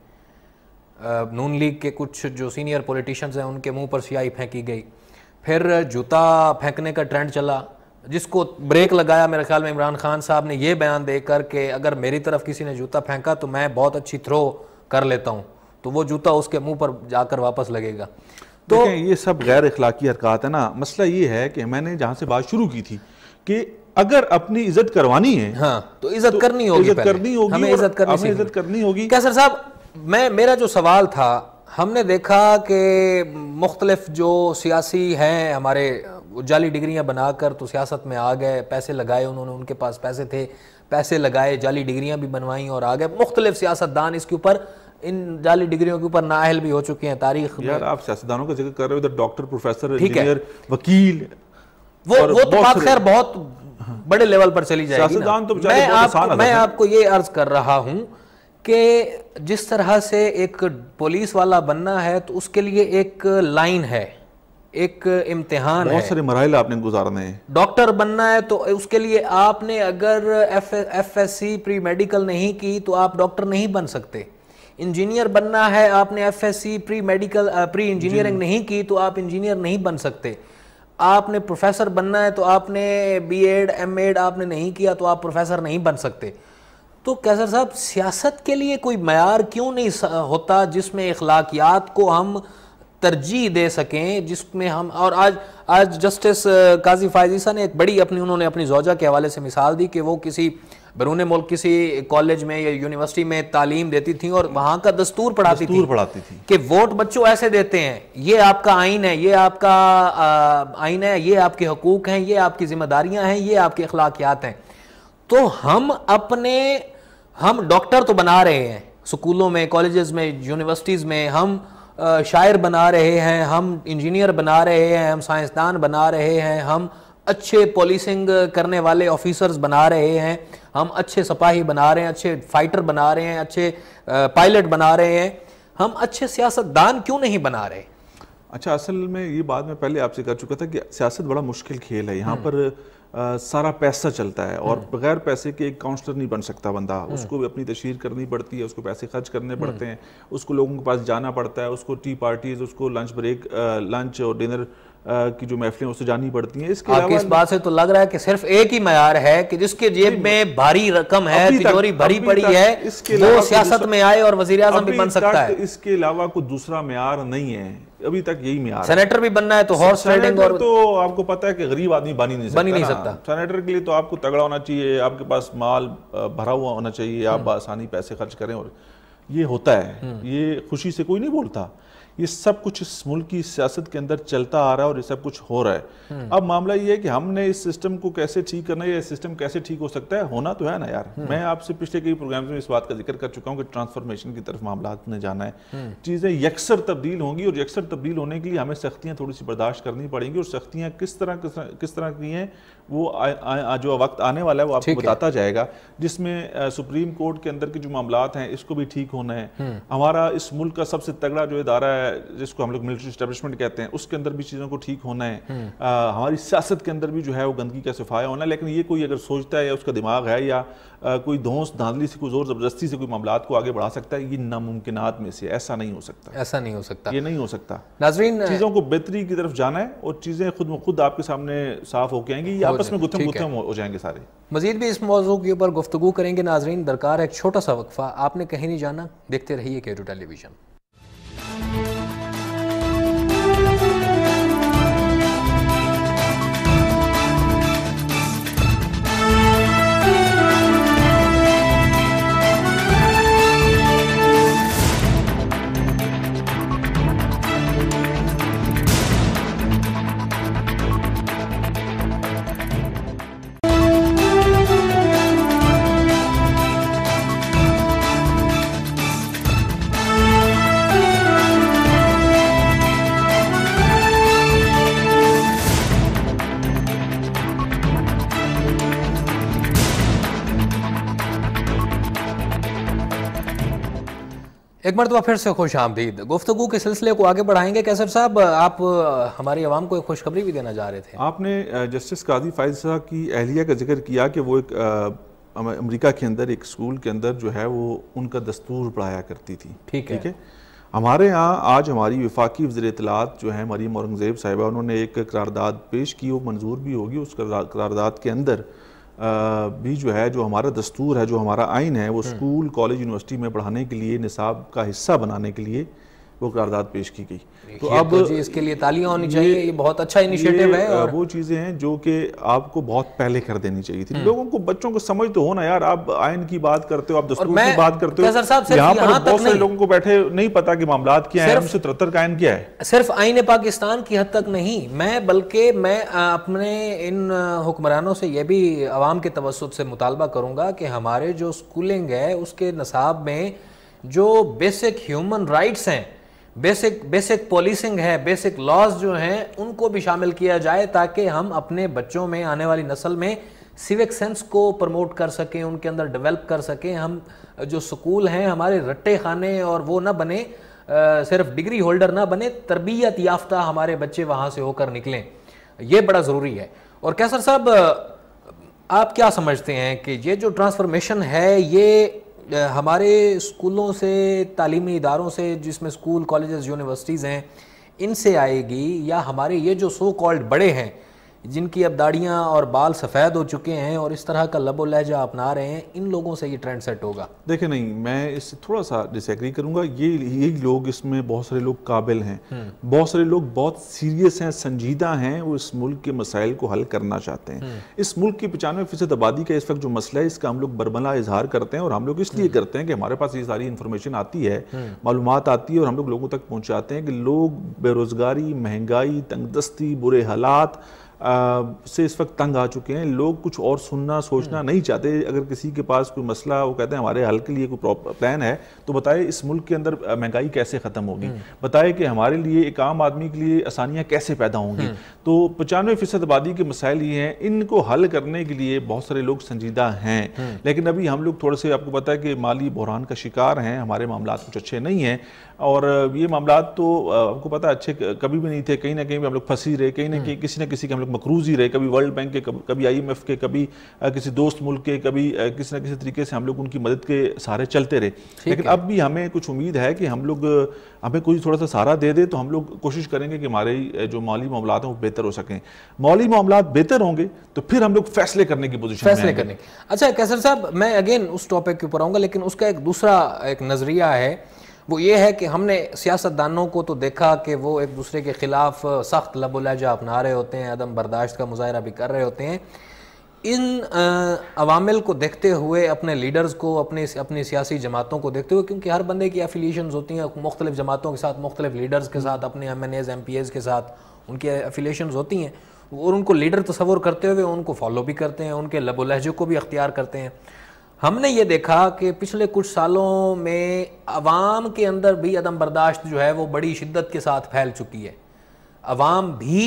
[SPEAKER 1] نون لیگ کے کچھ جو سینئر پولیٹیشنز ہیں ان کے منہ پر سیاہی پھینکی گئی. پھر جوتا پھینکنے کا ٹرینڈ چلا, جس کو بریک لگایا میرے خیال میں عمران خان صاحب نے یہ بیان دے کر کہ اگر میری طرف کسی نے جوتا پھینکا تو میں بہت اچھی تھرو کر لیتا ہوں, تو وہ جوتا اس کے منہ پر جا کر واپس لگے گا.
[SPEAKER 2] تو یہ سب غیر اخلاقی حرکات ہے نا. مسئلہ یہ ہے کہ میں نے جہاں سے بات شروع کی تھی کہ اگر اپنی عزت کروانی ہے
[SPEAKER 1] ہاں تو عزت کرنی ہوگی, ہمیں عزت کرنی ہوگی. کیسر صاحب, میرا جو سوال تھا, ہم نے دیکھا کہ مختلف جو سیاسی ہیں ہمارے جعلی ڈگریاں بنا کر تو سیاست میں آ گئے, پیسے لگائے انہوں نے, ان کے پاس پیسے تھے, پیسے لگائے, جعلی ڈگریاں بھی بنوائیں اور آ گئے. مختلف سیاستدان اس کے اوپر, ان جعلی ڈگریوں کے اوپر نااہل بھی ہو چکے ہیں تاریخ میں.
[SPEAKER 2] یار آپ سیاستدانوں کا ذکر کر رہے ہو, ادھر ڈاکٹر, پروفیسر, انجینئر, وکیل,
[SPEAKER 1] وہ تو بات خیر بہت بڑے لیول پر چلی جائے گی. میں آپ کو یہ عرض کر رہا ہوں کہ جس طرح سے ایک پولیس والا بننا ہے تو اس کے لیے ایک لائن ہے, ایک امتحان ہے,
[SPEAKER 2] بہت سارے مراحل آپ نے گزارنے ہیں.
[SPEAKER 1] ڈاکٹر بننا ہے تو اس کے لیے آپ نے اگر F S C pre medical نہیں کی تو آپ ڈاکٹر نہیں بن سکتے. انجینئر بننا ہے, آپ نے F S C pre engineering نہیں کی تو آپ انجینئر نہیں بن سکتے. آپ نے پروفیسر بننا ہے تو آپ نے بی ایڈ ایم ایڈ آپ نے نہیں کیا تو آپ پروفیسر نہیں بن سکتے. تو کیسر صاحب سیاست کے لیے کوئی معیار کیوں نہیں ہوتا جس میں اخلاقیات کو ہم ترجیح دے سکیں, جس میں ہم, اور آج جسٹس قاضی فائز عیسیٰ نے ایک بڑی انہوں نے اپنی زوجہ کے حوالے سے مثال دی کہ وہ کسی بیرون ملک کسی کالج میں یا یونیورسٹی میں تعلیم دیتی تھیں اور وہاں کا دستور پڑھاتی تھی کہ ووٹ بچوں ایسے دیتے ہیں, یہ آپ کا آئین ہے, یہ آپ کا آئین ہے, یہ آپ کے حقوق ہیں, یہ آپ کی ذمہ داریاں ہیں, یہ آپ کے اخلاقیات ہیں. تو ہم ڈاکٹر تو بنا رہے ہیں سکولوں میں, کالجز میں, یونیورسٹیز میں, ہم شاعر بنا رہے ہیں, ہم انجینئر بنا رہے ہیں, ہم سائنسدان بنا رہے ہیں, ہم اچھے پولیسنگ کرنے والے آفیسرز بنا رہے ہیں, ہم اچھے سپاہی بنا رہے ہیں, اچھے فائٹر بنا رہے ہیں, اچھے پائلٹ بنا رہے ہیں, ہم اچھے سیاستدان کیوں نہیں بنا رہے؟
[SPEAKER 2] اچھا, اصل میں یہ بات میں پہلے آپ سے کہہ چکا تھا کہ سیاست بڑا مشکل کھیل ہے. یہاں پر سارا پیسہ چلتا ہے اور بغیر پیسے کے ایک کاؤنسلر نہیں بن سکتا بندہ. اس کو بھی اپنی تشہیر کرنی پڑتی ہے, اس کو پیسے خرچ کرنے پڑتے ہیں, اس کو لوگوں کے پاس جانا پڑتا ہے, اس کو ٹی پارٹیز, اس کو لنچ بریک, لنچ اور ڈنر کی جو محفلیں اس سے جانی پڑتی ہیں. اس کے علاوہ
[SPEAKER 1] اس بات سے تو لگ رہا ہے کہ صرف ایک ہی معیار ہے کہ جس کے جیب میں بھاری رقم ہے, تجوری بھری پڑی ہے, وہ سیاست میں آئے اور وزیر اعظم بھی بن سکتا ہے.
[SPEAKER 2] اس کے علاوہ کوئی دوسرا معیار نہیں ہے, ابھی تک یہی معیار ہے.
[SPEAKER 1] سینیٹر بھی بننا ہے تو ہارس رائڈنگ, اور
[SPEAKER 2] تو آپ کو پتا ہے کہ غریب آدمی بن ہی نہیں سکتا. سینیٹر کے لیے تو آپ کو تگڑا ہونا چاہیے, آپ کے پاس مال بھرا ہوا ہونا چاہیے, آپ بآسانی پیسے خرچ کریں, اور یہ ہوتا ہے. یہ خوشی سے کوئی نہیں بولتا. یہ سب کچھ اس ملک کی سیاست کے اندر چلتا آ رہا ہے اور یہ سب کچھ ہو رہا ہے. اب معاملہ یہ ہے کہ ہم نے اس سسٹم کو کیسے ٹھیک کرنا ہے, یہ سسٹم کیسے ٹھیک ہو سکتا ہے. ہونا تو ہے نا یار. میں آپ سے پچھلے کئی پروگرامز میں اس بات کا ذکر کر چکا ہوں کہ ٹرانسفارمیشن کی طرف معاملات نے جانا ہے. چیزیں یکسر تبدیل ہوں گی, اور یکسر تبدیل ہونے کے لیے ہمیں سختیاں تھوڑی سی برداشت کرنی پڑیں گی, اور سختیاں کس طرح کی ہیں وہ جو وقت آنے والا ہے وہ آپ کو بتاتا جائے گا, جس میں سپریم کورٹ کے اندر کے جو معاملات ہیں اس کو بھی ٹھیک ہونا ہے. ہمارا اس ملک کا سب سے تگڑا جو ادارہ ہے جس کو ہم لوگ ملٹری اسٹیبلشمنٹ کہتے ہیں, اس کے اندر بھی چیزوں کو ٹھیک ہونا ہے. ہماری سیاست کے اندر بھی جو ہے وہ گندگی کا صفایا ہونا ہے. لیکن یہ کوئی اگر سوچتا ہے یا اس کا دماغ ہے یا کوئی دھونس دھاندلی سے کوئی زور زبردستی سے کوئی معاملات کو آگے بڑھا سکتا ہے, یہ ناممکنات میں سے. ایسا نہیں ہو سکتا,
[SPEAKER 1] ایسا نہیں ہو سکتا,
[SPEAKER 2] یہ نہیں ہو سکتا.
[SPEAKER 1] ناظرین,
[SPEAKER 2] چیزوں کو بہتری کی طرف جانا ہے اور چیزیں خود بخود آپ کے سامنے صاف ہو کے آئیں گی, یہ آپس میں گتھم ہو جائیں گے سارے.
[SPEAKER 1] مزید بھی اس موضوع کے اوپر گفتگو کریں گے. ناظرین, درکار ہے ایک چھوٹا سا وقفہ, آپ نے کہیں نہیں جانا, دیکھتے رہیے K2 ٹیلی ویژن. ایک مرتبہ پھر سے خوش آمدید. گفتگو کے سلسلے کو آگے بڑھائیں گے. کیسر صاحب, آپ ہماری عوام کو ایک خوشخبری بھی دینا جا رہے تھے.
[SPEAKER 2] آپ نے جسٹس قاضی فائز صاحب کی اہلیہ کا ذکر کیا کہ وہ ایک امریکہ کے اندر ایک اسکول کے اندر جو ہے وہ ان کا دستور پڑھایا کرتی تھی. ٹھیک ہے. ہمارے ہاں آج ہماری وفاقی وزیر اطلاعات جو ہیں مریم اورنگزیب صاحبہ, انہوں نے ایک قرارداد پیش کی, وہ منظور بھی ہوگی. اس قرارداد کے اندر بھی جو ہے جو ہمارا دستور ہے, جو ہمارا آئین ہے, وہ اسکول کالج یونیورسٹی میں پڑھانے کے لیے نصاب کا حصہ بنانے کے لیے وہ قرارداد پیش کی گئی.
[SPEAKER 1] تو اب اس کے لیے تالیاں ہونی چاہیے, یہ بہت اچھا انیشیٹو ہے. اور
[SPEAKER 2] وہ چیزیں ہیں جو کہ آپ کو بہت پہلے کر دینی چاہیے تھی. لوگوں کو, بچوں کو سمجھ تو ہونا یار, آپ آئین کی بات کرتے ہو, آپ دستور کی بات کرتے ہو, یہاں پر بہت سارے لوگوں کو بیٹھے نہیں پتا کہ معاملات کیا ہیں, 1973 کا آئین کیا ہے.
[SPEAKER 1] صرف آئین پاکستان کی حد تک نہیں, بلکہ میں اپنے ان حکمرانوں سے یہ بھی عوام کے توسط سے مطالبہ کروں گا کہ ہمارے جو اسکولنگ ہے اس کے نصاب میں جو بیسک ہیومن رائٹس ہیں, بیسک پولیسنگ ہے, بیسک لاز جو ہیں, ان کو بھی شامل کیا جائے تاکہ ہم اپنے بچوں میں, آنے والی نسل میں سیوک سینس کو پروموٹ کر سکیں, ان کے اندر ڈیولپ کر سکیں. ہم جو سکول ہیں ہمارے رٹے خانے اور وہ نہ بنے, صرف ڈگری ہولڈر نہ بنے, تربیت یافتہ ہمارے بچے وہاں سے ہو کر نکلیں. یہ بڑا ضروری ہے. اور کیسر صاحب, آپ کیا سمجھتے ہیں کہ یہ جو ٹرانسفارمیشن ہے یہ ہمارے اسکولوں سے, تعلیمی اداروں سے, جس میں اسکول کالجز یونیورسٹیز ہیں, ان سے آئے گی یا ہمارے یہ جو سو کالڈ بڑے ہیں جن کی اب داڑیاں اور بال سفید ہو چکے ہیں اور اس طرح کا لب و لہجہ اپنا رہے ہیں، ان لوگوں سے یہ ٹرینڈ سیٹ ہوگا؟
[SPEAKER 2] دیکھیں نہیں، میں اس سے تھوڑا سا ڈس ایگری کروں گا. یہی لوگ اس میں بہت سارے لوگ قابل ہیں، بہت سارے لوگ بہت سیریس ہیں، سنجیدہ ہیں، وہ اس ملک کے مسائل کو حل کرنا چاہتے ہیں. اس ملک کی 95% آبادی کا اس وقت جو مسئلہ ہے اس کا ہم لوگ برملا اظہار کرتے ہیں، اور ہم لوگ اس لیے کرتے ہیں کہ ہمارے پاس یہ ساری انفارمیشن آتی ہے، معلومات آتی ہے، اور ہم لوگ لوگوں تک پہنچاتے ہیں کہ لوگ بے روزگاری، مہنگائی، تنگ دستی، برے حالات سے اس وقت تنگ آ چکے ہیں. لوگ کچھ اور سننا سوچنا نہیں چاہتے. اگر کسی کے پاس کوئی مسئلہ، وہ کہتے ہیں ہمارے حل کے لیے کوئی پلان ہے، تو بتائے اس ملک کے اندر مہنگائی کیسے ختم ہوگی، بتائے کہ ہمارے لیے ایک عام آدمی کے لیے آسانیاں کیسے پیدا ہوں گی. تو 95% آبادی کے مسائل یہ ہیں، ان کو حل کرنے کے لیے بہت سارے لوگ سنجیدہ ہیں، لیکن ابھی ہم لوگ تھوڑے سے، آپ کو پتہ ہے کہ مالی بحران کا شکار ہیں، ہمارے معاملات کچھ اچھے نہیں ہیں، اور یہ معاملات تو آپ کو پتہ اچھے کبھی بھی نہیں تھے. کہیں نہ کہیں بھی ہم لوگ پھنسی رہے، کہیں نہ کہیں کسی نہ کسی کے ہم لوگ مقروض ہی رہے، کبھی ورلڈ بینک کے، کبھی IMF کے، کبھی کسی دوست ملک کے، کبھی کسی نہ کسی طریقے سے ہم لوگ ان کی مدد کے سہارے چلتے رہے. لیکن اب بھی ہمیں کچھ امید ہے کہ ہمیں کوئی تھوڑا سا سہارا دے دے، تو ہم لوگ کوشش کریں گے کہ ہمارے جو مالی معاملات ہیں وہ بہتر ہو سکیں. مالی معاملات بہتر ہوں گے تو پھر ہم لوگ فیصلے کرنے کی پوزیشن میں
[SPEAKER 1] فیصلے کرنے. اچھا قیصر صاحب، میں اگین اس ٹاپک کے اوپر آؤں گا، لیکن اس کا ایک دوسرا ایک نظریہ ہے، وہ یہ ہے کہ ہم نے سیاستدانوں کو تو دیکھا کہ وہ ایک دوسرے کے خلاف سخت لب و لہجہ اپنا رہے ہوتے ہیں، عدم برداشت کا مظاہرہ بھی کر رہے ہوتے ہیں. ان عوامل کو دیکھتے ہوئے، اپنے لیڈرز کو، اپنی سیاسی جماعتوں کو دیکھتے ہوئے، کیونکہ ہر بندے کی افیلیشنز ہوتی ہیں مختلف جماعتوں کے ساتھ، مختلف لیڈرز کے ساتھ، اپنے MNAs MPAs کے ساتھ ان کی افیلیشنز ہوتی ہیں، اور ان کو لیڈر تصور کرتے ہوئے ان کو فالو بھی کرتے ہیں، ان کے لب و لہجے کو بھی اختیار کرتے ہیں. ہم نے یہ دیکھا کہ پچھلے کچھ سالوں میں عوام کے اندر بھی عدم برداشت جو ہے وہ بڑی شدت کے ساتھ پھیل چکی ہے. عوام بھی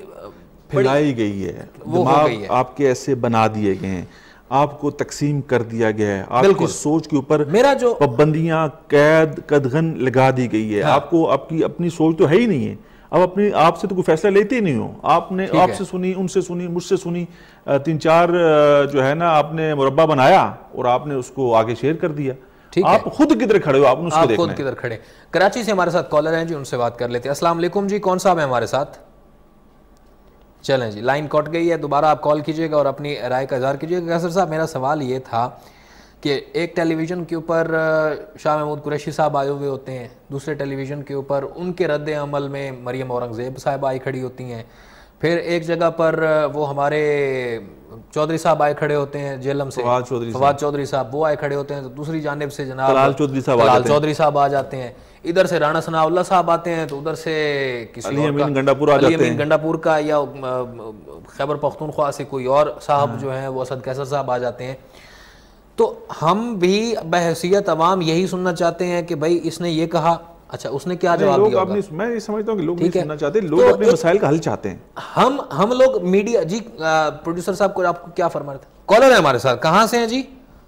[SPEAKER 2] پھیلائی گئی ہے، دماغ آپ کے ایسے بنا دیے گئے ہیں، آپ کو تقسیم کر دیا گیا ہے، آپ کی سوچ کے اوپر پابندیاں، قید قدغن لگا دی گئی ہے. آپ کو اپنی سوچ تو ہے ہی نہیں ہے. اب آپ سے تو کوئی فیصلہ لیتے ہی نہیں ہو. آپ نے آپ سے سنی، ان سے سنی، مجھ سے سنی، 3-4 جو ہے نا آپ نے مربع بنایا اور آپ نے اس کو آگے شیئر کر دیا. آپ خود کدھر کھڑے ہو، آپ نے اس کو دیکھنا ہے.
[SPEAKER 1] خود کدھر کھڑے. کراچی سے ہمارے ساتھ کالر ہیں جی، ان سے بات کر لیتے ہیں. السلام علیکم جی، کون صاحب ہیں ہمارے ساتھ؟ چلیں جی، لائن کٹ گئی ہے، دوبارہ آپ کال کیجئے گا اور اپنی رائے کا اظہار کیجئے گا. قیصر صاحب، میرا سوال یہ تھا کہ ایک ٹیلی ویژن کے اوپر شاہ محمود قریشی صاحب آئے ہوئے ہوتے ہیں، دوسرے ٹیلی ویژن کے اوپر ان کے رد عمل میں مریم اورنگزیب صاحب آئی کھڑی ہوتی ہیں، پھر ایک جگہ پر وہ ہمارے چودھری صاحب آئے کھڑے ہوتے ہیں جیلم سے، فواد چودھری صاحب وہ آئے کھڑے ہوتے ہیں، تو دوسری جانب سے جناب طلال چودھری صاحب آ جاتے ہیں، ادھر سے رانا ثناء اللہ صاحب آتے ہیں، تو ادھر سے کسی
[SPEAKER 2] علی امین گنڈا
[SPEAKER 1] پور کا یا خیبر پختونخوا سے کوئی اور صاحب جو ہیں وہ اسد قیصر صاحب آ جاتے ہیں. تو ہم بھی بحیثیت عوام یہی سننا چاہتے ہیں کہ بھائی اس نے یہ کہا، اچھا اس نے کیا جواب دیا ہوگا.
[SPEAKER 2] میں یہ سمجھتا ہوں کہ لوگ نہیں سننا چاہتے، لوگ اپنے مسائل کا حل چاہتے ہیں.
[SPEAKER 1] ہم لوگ میڈیا جی، پروڈیوسر صاحب کو آپ کو کیا فرما رہے تھے؟ کالر ہے ہمارے ساتھ، کہاں سے ہیں جی؟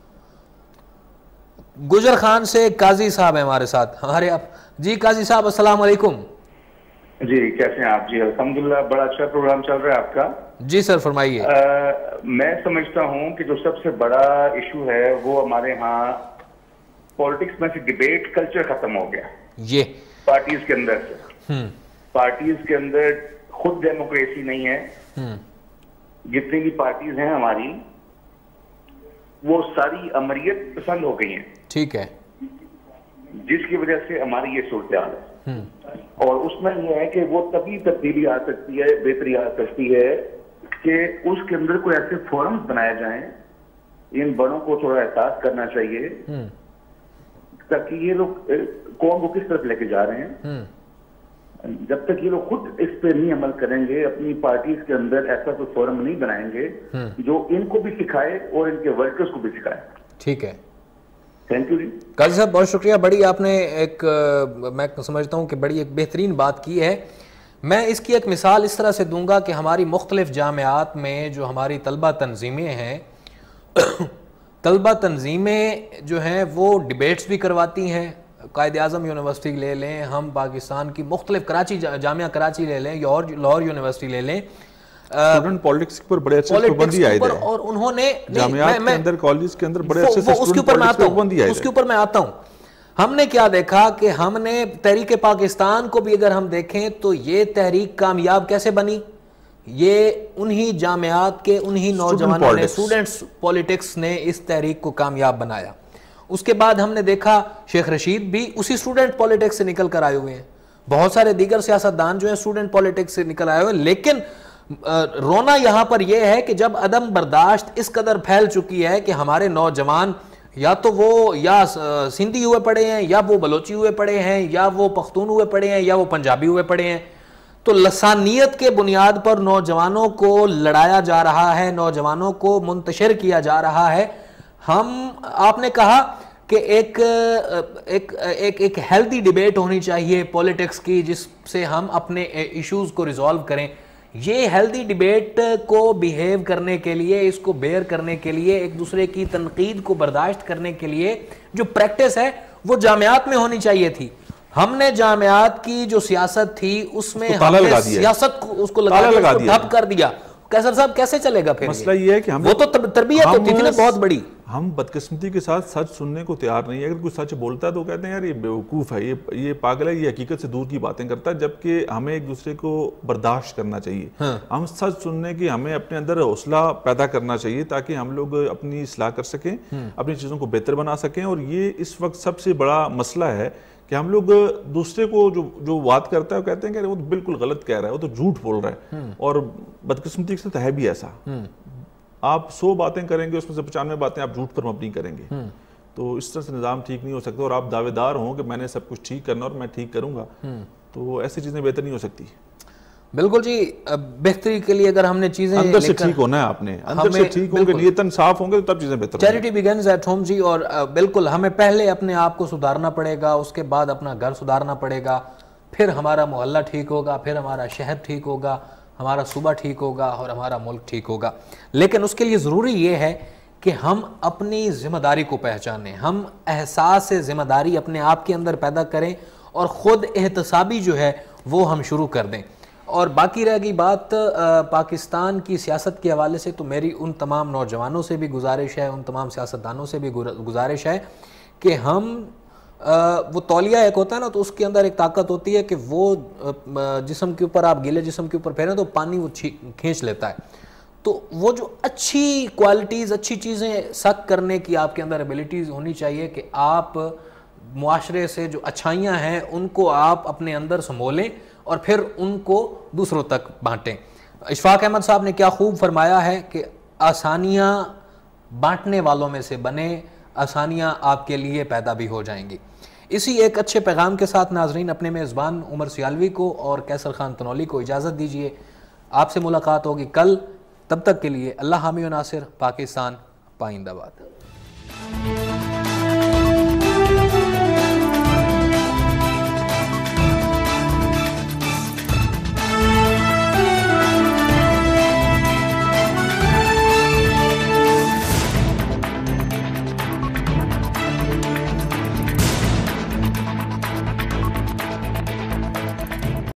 [SPEAKER 1] گجر خان سے قاضی صاحب ہیں ہمارے ساتھ. ہمارے آپ جی قاضی صاحب السلام علیکم.
[SPEAKER 8] جی کیسے ہیں آپ؟ جی الحمدللہ، بڑا اچھا پروگرام چل رہا ہے آپ کا.
[SPEAKER 1] جی سر فرمائیے.
[SPEAKER 8] میں سمجھتا ہوں کہ جو سب سے بڑا ایشو ہے وہ ہمارے ہاں پولیٹکس میں سے ڈیبیٹ کلچر ختم ہو گیا.
[SPEAKER 1] یہ
[SPEAKER 8] پارٹیز کے اندر سے، پارٹیز کے اندر خود ڈیموکریسی نہیں ہے. جتنی بھی پارٹیز ہیں ہماری وہ ساری امریت پسند ہو گئی ہیں.
[SPEAKER 1] ٹھیک ہے.
[SPEAKER 8] جس کی وجہ سے ہماری یہ صورتحال ہے. اور اس میں یہ ہے کہ وہ تبھی تبدیلی آ سکتی ہے، بہتری آ سکتی ہے کہ اس کے اندر کوئی ایسے فورمز بنائے جائیں. ان بڑوں کو تھوڑا احساس کرنا چاہیے تاکہ یہ لوگ قوم کو کس طرف لے کے جا رہے ہیں. جب تک یہ لوگ خود اس پہ نہیں عمل کریں گے، اپنی پارٹیز کے اندر ایسا کوئی فورم نہیں بنائیں گے جو ان کو بھی سکھائے اور ان کے ورکرز کو بھی سکھائے.
[SPEAKER 1] ٹھیک ہے.
[SPEAKER 8] تھینک یو جی.
[SPEAKER 1] قاضی صاحب بہت شکریہ. بڑی آپ نے ایک میں سمجھتا ہوں کہ بڑی ایک بہترین بات کی ہے. میں اس کی ایک مثال اس طرح سے دوں گا کہ ہماری مختلف جامعات میں جو ہماری طلبہ تنظیمیں ہیں، طلبہ تنظیمیں جو ہیں وہ ڈیبیٹس بھی کرواتی ہیں. قائد اعظم یونیورسٹی لے لیں، ہم پاکستان کی مختلف کراچی جامعہ کراچی لے لیں یا اور لاہور یونیورسٹی لے لیں،
[SPEAKER 2] اسٹوڈنٹ پالیٹکس پر بڑے اچھے پابندی آئے تھے
[SPEAKER 1] اور انہوں نے
[SPEAKER 2] جامعات کے اندر، کالج کے اندر بڑے اچھے
[SPEAKER 1] اس کے اوپر میں آتا ہوں. ہم نے کیا دیکھا کہ ہم نے تحریک پاکستان کو بھی اگر ہم دیکھیں تو یہ تحریک کامیاب کیسے بنی؟ یہ انہی جامعات کے انہی نوجوانوں نے، اسٹوڈنٹس پولیٹکس نے اس تحریک کو کامیاب بنایا. اس کے بعد ہم نے دیکھا شیخ رشید بھی اسی اسٹوڈنٹ پولیٹکس سے نکل کر آئے ہوئے ہیں، بہت سارے دیگر سیاستدان جو ہیں اسٹوڈنٹ پولیٹکس سے نکل آئے ہوئے. لیکن رونا یہاں پر یہ ہے کہ جب عدم برداشت اس قدر پھیل چکی ہے کہ ہمارے نوجوان یا تو وہ یا سندھی ہوئے پڑے ہیں، یا وہ بلوچی ہوئے پڑے ہیں، یا وہ پختون ہوئے پڑے ہیں، یا وہ پنجابی ہوئے پڑے ہیں، تو لسانیت کے بنیاد پر نوجوانوں کو لڑایا جا رہا ہے، نوجوانوں کو منتشر کیا جا رہا ہے. آپ نے کہا کہ ایک ہیلدی ڈیبیٹ ہونی چاہیے پولیٹکس کی، جس سے ہم اپنے ایشوز کو ریزالو کریں. یہ ہیلدی ڈیبیٹ کو بیہیو کرنے کے لیے، اس کو بیئر کرنے کے لیے، ایک دوسرے کی تنقید کو برداشت کرنے کے لیے جو پریکٹس ہے وہ جامعات میں ہونی چاہیے تھی. ہم نے جامعات کی جو سیاست تھی اس میں ہم نے سیاست کو اس کو ٹھپ کر دیا. کیسر صاحب کیسے چلے گا پھر؟
[SPEAKER 2] مسئلہ یہ ہے کہ
[SPEAKER 1] وہ تو تربیت ہوتی تھی نا بہت بڑی.
[SPEAKER 2] ہم بدقسمتی کے ساتھ سچ سننے کو تیار نہیں ہے. اگر کوئی سچ بولتا ہے تو کہتے ہیں یار یہ بیوقوف ہے، یہ پاگل ہے، یہ حقیقت سے دور کی باتیں کرتا ہے، جبکہ ہمیں ایک دوسرے کو برداشت کرنا چاہیے. ہم سچ سننے کی ہمیں اپنے اندر حوصلہ پیدا کرنا چاہیے تاکہ ہم لوگ اپنی اصلاح کر سکیں، اپنی چیزوں کو بہتر بنا سکیں. اور یہ اس وقت سب سے بڑا مسئلہ ہے کہ ہم لوگ دوسرے کو جو بات کرتا ہے وہ کہتے ہیں کہ وہ تو بالکل غلط کہہ رہا ہے، وہ تو جھوٹ بول رہا ہے. اور بدقسمتی کے ساتھ ہے بھی ایسا. آپ 100 باتیں کریں گے، اس میں سے 95 باتیں آپ جھوٹ پر مبنی کریں گے. تو اس طرح سے نظام ٹھیک نہیں ہو سکتا. اور آپ دعوے دار ہوں کہ میں نے سب کچھ ٹھیک کرنا اور میں ٹھیک کروں گا، تو ایسی چیزیں بہتر نہیں ہو سکتی.
[SPEAKER 1] بالکل جی. بہتری کے لیے اگر ہم نے چیزیں
[SPEAKER 2] اندر سے ٹھیک ہونا ہے، آپ نے اندر سے ٹھیک ہوں گے، نیتاً صاف ہوں گے تو تب چیزیں بہتر ہوں گی.
[SPEAKER 1] چیریٹی بگنز ایٹ ہوم جی. اور بالکل ہمیں پہلے اپنے آپ کو سدھارنا پڑے گا، اس کے بعد اپنا گھر سدھارنا پڑے گا، پھر ہمارا محلہ ٹھیک ہوگا، پھر ہمارا شہر ٹھیک ہوگا، ہمارا صوبہ ٹھیک ہوگا اور ہمارا ملک ٹھیک ہوگا. لیکن اس کے لیے ضروری یہ ہے کہ ہم اپنی ذمہ داری کو پہچانیں، ہم احساس ذمہ داری اپنے آپ کے اندر پیدا کریں اور خود احتسابی جو ہے وہ ہم شروع کر دیں. اور باقی رہ گئی بات پاکستان کی سیاست کے حوالے سے، تو میری ان تمام نوجوانوں سے بھی گزارش ہے، ان تمام سیاستدانوں سے بھی گزارش ہے کہ ہم وہ تولیہ ایک ہوتا ہے نا، تو اس کے اندر ایک طاقت ہوتی ہے کہ وہ جسم کے اوپر آپ گیلے جسم کے اوپر پھیریں تو پانی وہ کھینچ لیتا ہے. تو وہ جو اچھی کوالٹیز، اچھی چیزیں سک کرنے کی آپ کے اندر ایبلٹیز ہونی چاہیے کہ آپ معاشرے سے جو اچھائیاں ہیں ان کو آپ اپنے اندر سنبھولیں اور پھر ان کو دوسروں تک بانٹیں. اشفاق احمد صاحب نے کیا خوب فرمایا ہے کہ آسانیاں بانٹنے والوں میں سے بنے، آسانیاں آپ کے لیے پیدا بھی ہو جائیں گی. اسی ایک اچھے پیغام کے ساتھ ناظرین اپنے میزبان عمر سیالوی کو اور کیسر خان تنولی کو اجازت دیجیے. آپ سے ملاقات ہوگی کل. تب تک کے لیے اللہ حامی و ناصر. پاکستان پائندہ باد.